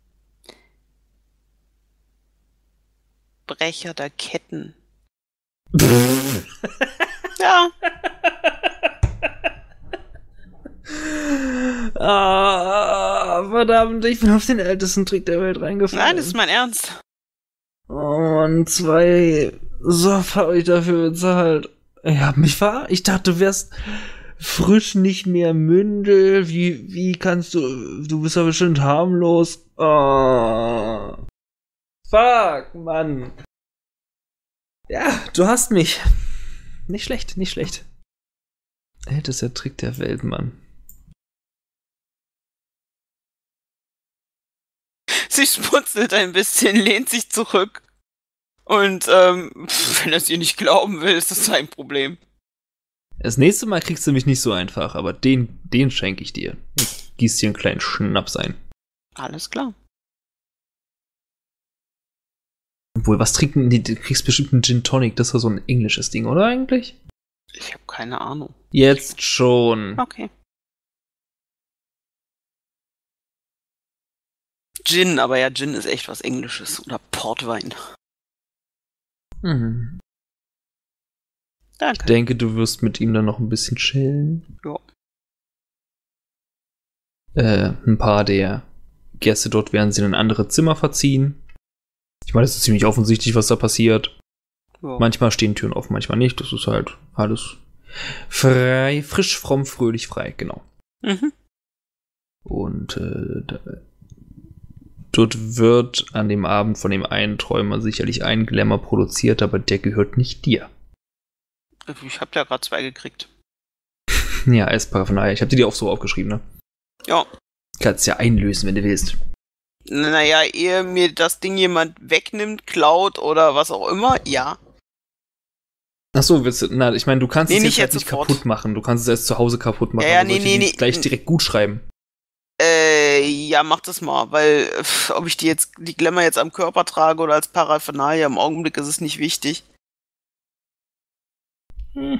Brecher der Ketten. Ja. Verdammt, ich bin auf den ältesten Trick der Welt reingefallen. Nein, das ist mein Ernst. Oh Mann, 2 Soft habe ich dafür bezahlt. Ich hab mich Ich dachte, du wärst frisch nicht mehr Mündel. Wie kannst du... Du bist ja bestimmt harmlos. Oh. Fuck, Mann. Ja, du hast mich. Nicht schlecht, nicht schlecht. Ältester Trick der Welt, Mann. Sie schmunzelt ein bisschen, lehnt sich zurück. Und wenn er es ihr nicht glauben will, ist das sein Problem. Das nächste Mal kriegst du mich nicht so einfach, aber den schenke ich dir. Ich gieß dir einen kleinen Schnaps ein. Alles klar. Obwohl, was trinken die? Du kriegst bestimmt einen Gin Tonic. Das war so ein englisches Ding, oder eigentlich? Ich habe keine Ahnung. Jetzt schon. Okay. Gin, aber ja, Gin ist echt was Englisches. Oder Portwein. Mhm. Danke. Ich denke, du wirst mit ihm dann noch ein bisschen chillen. Ja. Ein paar der Gäste dort werden sie in ein anderes Zimmer verziehen. Ich meine, es ist ziemlich offensichtlich, was da passiert. Ja. Manchmal stehen Türen offen, manchmal nicht. Das ist halt alles frei, frisch, fromm, fröhlich, frei, genau. Mhm. Und dort wird an dem Abend von dem einen Träumer sicherlich ein Glamour produziert, aber der gehört nicht dir. Ich habe ja gerade 2 gekriegt. Ja, als Paraphernalia. Ich habe dir auch so aufgeschrieben, ne? Ja. Kannst ja einlösen, wenn du willst. Naja, ehe mir das Ding jemand wegnimmt, klaut oder was auch immer, ja. Achso, willst du, ich meine, du kannst Nee, es nicht jetzt halt jetzt nicht sofort. kaputt machen. Du kannst es erst zu Hause kaputt machen. Ja, aber nee, soll ich nee, die gleich direkt gut schreiben. Ja, mach das mal, weil ob ich die Glamour jetzt am Körper trage oder als Paraphernalia, im Augenblick ist es nicht wichtig. Hä?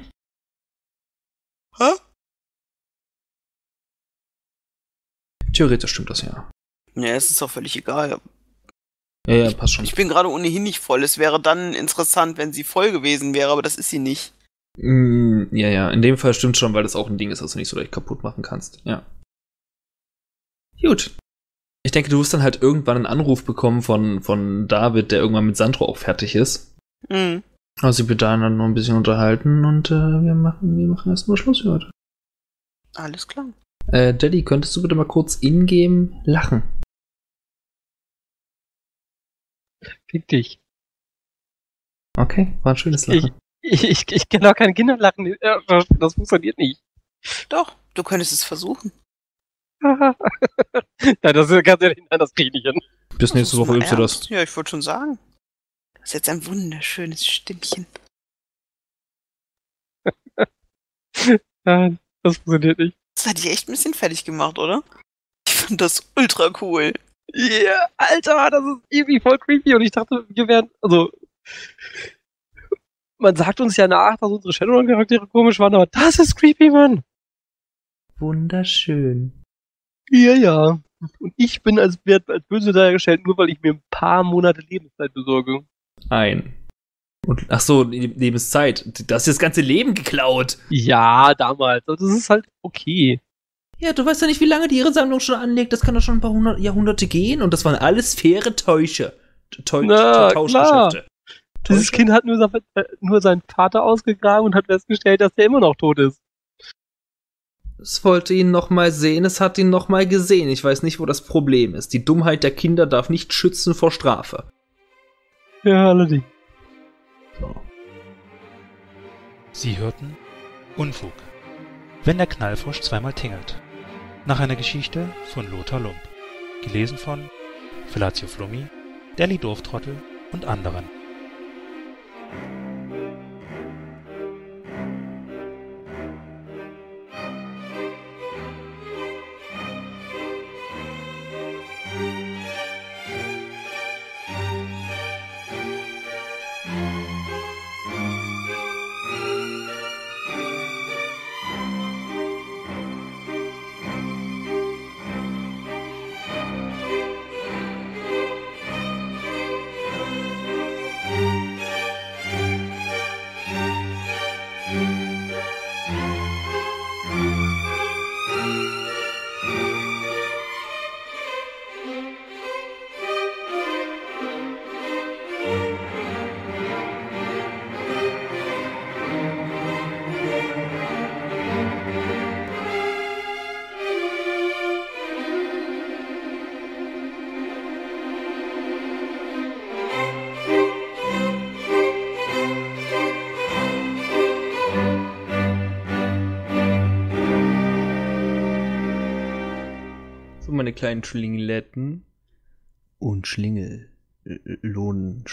Theoretisch stimmt das ja. Ja, es ist auch völlig egal. Ja, passt schon. Ich bin gerade ohnehin nicht voll. Es wäre dann interessant, wenn sie voll gewesen wäre, aber das ist sie nicht. Ja, in dem Fall stimmt schon, weil das auch ein Ding ist, das du nicht so leicht kaputt machen kannst. Ja. Gut. Ich denke, du wirst dann halt irgendwann einen Anruf bekommen von David, der irgendwann mit Sandro auch fertig ist. Mhm. Also wir da dann noch ein bisschen unterhalten und wir machen erstmal Schluss für heute. Alles klar. Daddy, könntest du bitte mal kurz in-game lachen? Fick dich. Okay, war ein schönes Lachen. Ich kann doch keine Kinder lachen. Das funktioniert nicht. Doch, du könntest es versuchen. Nein, das ist ganz ehrlich, nein, das krieg ich nicht hin. Bis nächste Woche übst du das. Ja, ich wollte schon sagen. Das ist jetzt ein wunderschönes Stimmchen. Nein, das funktioniert nicht. Das hat dich echt ein bisschen fertig gemacht, oder? Ich fand das ultra cool. Yeah, Alter, das ist irgendwie voll creepy und ich dachte, wir wären, also, man sagt uns ja nach, dass unsere Shadowrun-Charaktere komisch waren, aber das ist creepy, Mann. Wunderschön. Ja. Und ich bin als böse dargestellt, nur weil ich mir ein paar Monate Lebenszeit besorge. Und, ach so, Lebenszeit. Du hast das ganze Leben geklaut. Ja, damals. Und das ist halt okay. Ja, du weißt ja nicht, wie lange die ihre Sammlung schon anlegt. Das kann doch schon ein paar Jahrhunderte gehen. Und das waren alles faire Tauschgeschäfte. Dieses Kind hat nur seinen Vater ausgegraben und hat festgestellt, dass der immer noch tot ist. Es wollte ihn noch mal sehen, es hat ihn noch mal gesehen. Ich weiß nicht, wo das Problem ist. Die Dummheit der Kinder darf nicht schützen vor Strafe. Ja, allerdings. So. Sie hörten Unfug. Wenn der Knallfrosch zweimal tingelt. Nach einer Geschichte von Lothar Lump. Gelesen von Felatio Flummi, Deli Dorftrottel und anderen. Meine kleinen Schlingeletten und Schlingellohnen.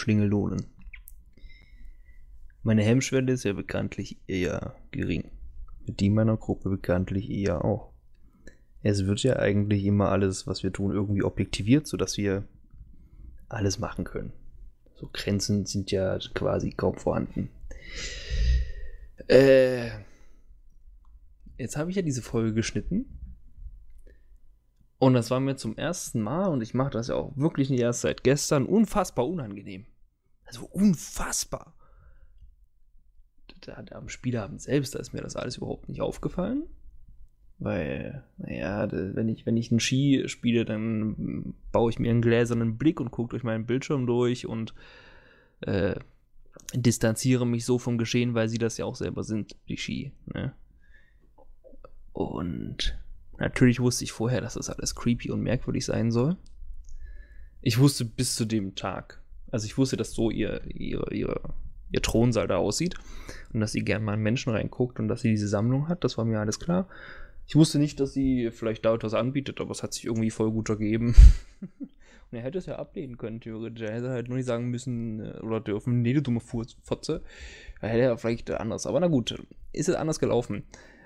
Meine Hemmschwelle ist ja bekanntlich eher gering. Die meiner Gruppe bekanntlich eher auch. Es wird ja eigentlich immer alles, was wir tun, irgendwie objektiviert, sodass wir alles machen können. So Grenzen sind ja quasi kaum vorhanden. Jetzt habe ich ja diese Folge geschnitten. Und das war mir zum ersten Mal, und ich mache das ja auch wirklich nicht erst seit gestern, unfassbar unangenehm. Also unfassbar. Am Spielabend selbst, da ist mir das alles überhaupt nicht aufgefallen. Weil, naja, wenn ich einen Ski spiele, dann baue ich mir einen gläsernen Blick und gucke durch meinen Bildschirm durch und distanziere mich so vom Geschehen, weil sie das ja auch selber sind, die Ski. Ne? Und natürlich wusste ich vorher, dass das alles creepy und merkwürdig sein soll. Ich wusste bis zu dem Tag. Also ich wusste, dass so ihr Thronsaal da aussieht und dass sie gern mal einen Menschen reinguckt und dass sie diese Sammlung hat. Das war mir alles klar. Ich wusste nicht, dass sie vielleicht da etwas anbietet, aber es hat sich irgendwie voll gut ergeben. Und er hätte es ja ablehnen können, theoretisch. Er hätte halt nur nicht sagen müssen oder dürfen, nee, du dumme Fotze. Er hätte ja vielleicht anders. Aber na gut, ist es anders gelaufen.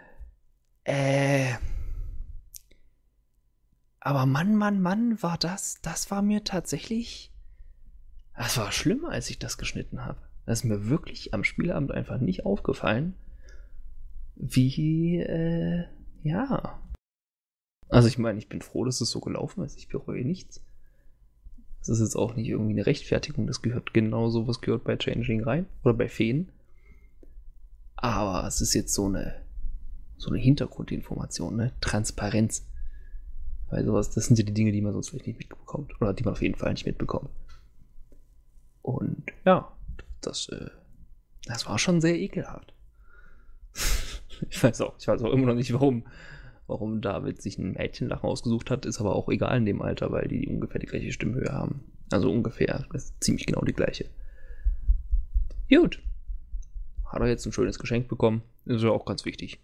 Aber Mann, war das war mir tatsächlich, das war schlimmer, als ich das geschnitten habe. Das ist mir wirklich am Spielabend einfach nicht aufgefallen, wie, ja. Also ich meine, ich bin froh, dass es so gelaufen ist. Ich bereue nichts. Das ist jetzt auch nicht irgendwie eine Rechtfertigung. Das gehört genauso, was gehört bei Changeling rein oder bei Feen. Aber es ist jetzt so eine Hintergrundinformation, ne? Transparenz. Weil sowas, das sind ja die Dinge, die man sonst vielleicht nicht mitbekommt. Oder die man auf jeden Fall nicht mitbekommt. Und ja, das war schon sehr ekelhaft. Ich weiß auch immer noch nicht, warum David sich ein Mädchenlachen ausgesucht hat, ist aber auch egal in dem Alter, weil die ungefähr die gleiche Stimmhöhe haben. Also ungefähr, das ist ziemlich genau die gleiche. Gut. Hat er jetzt ein schönes Geschenk bekommen. Das ist ja auch ganz wichtig.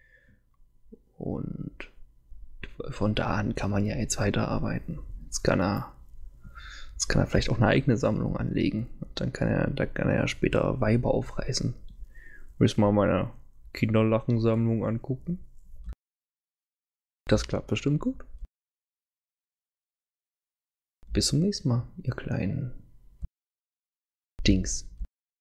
Und von da an kann man ja jetzt weiterarbeiten. Jetzt kann er vielleicht auch eine eigene Sammlung anlegen. Und dann kann er ja später Weiber aufreißen. Müssen wir mal meine Kinderlachensammlung angucken. Das klappt bestimmt gut. Bis zum nächsten Mal, ihr kleinen Dings.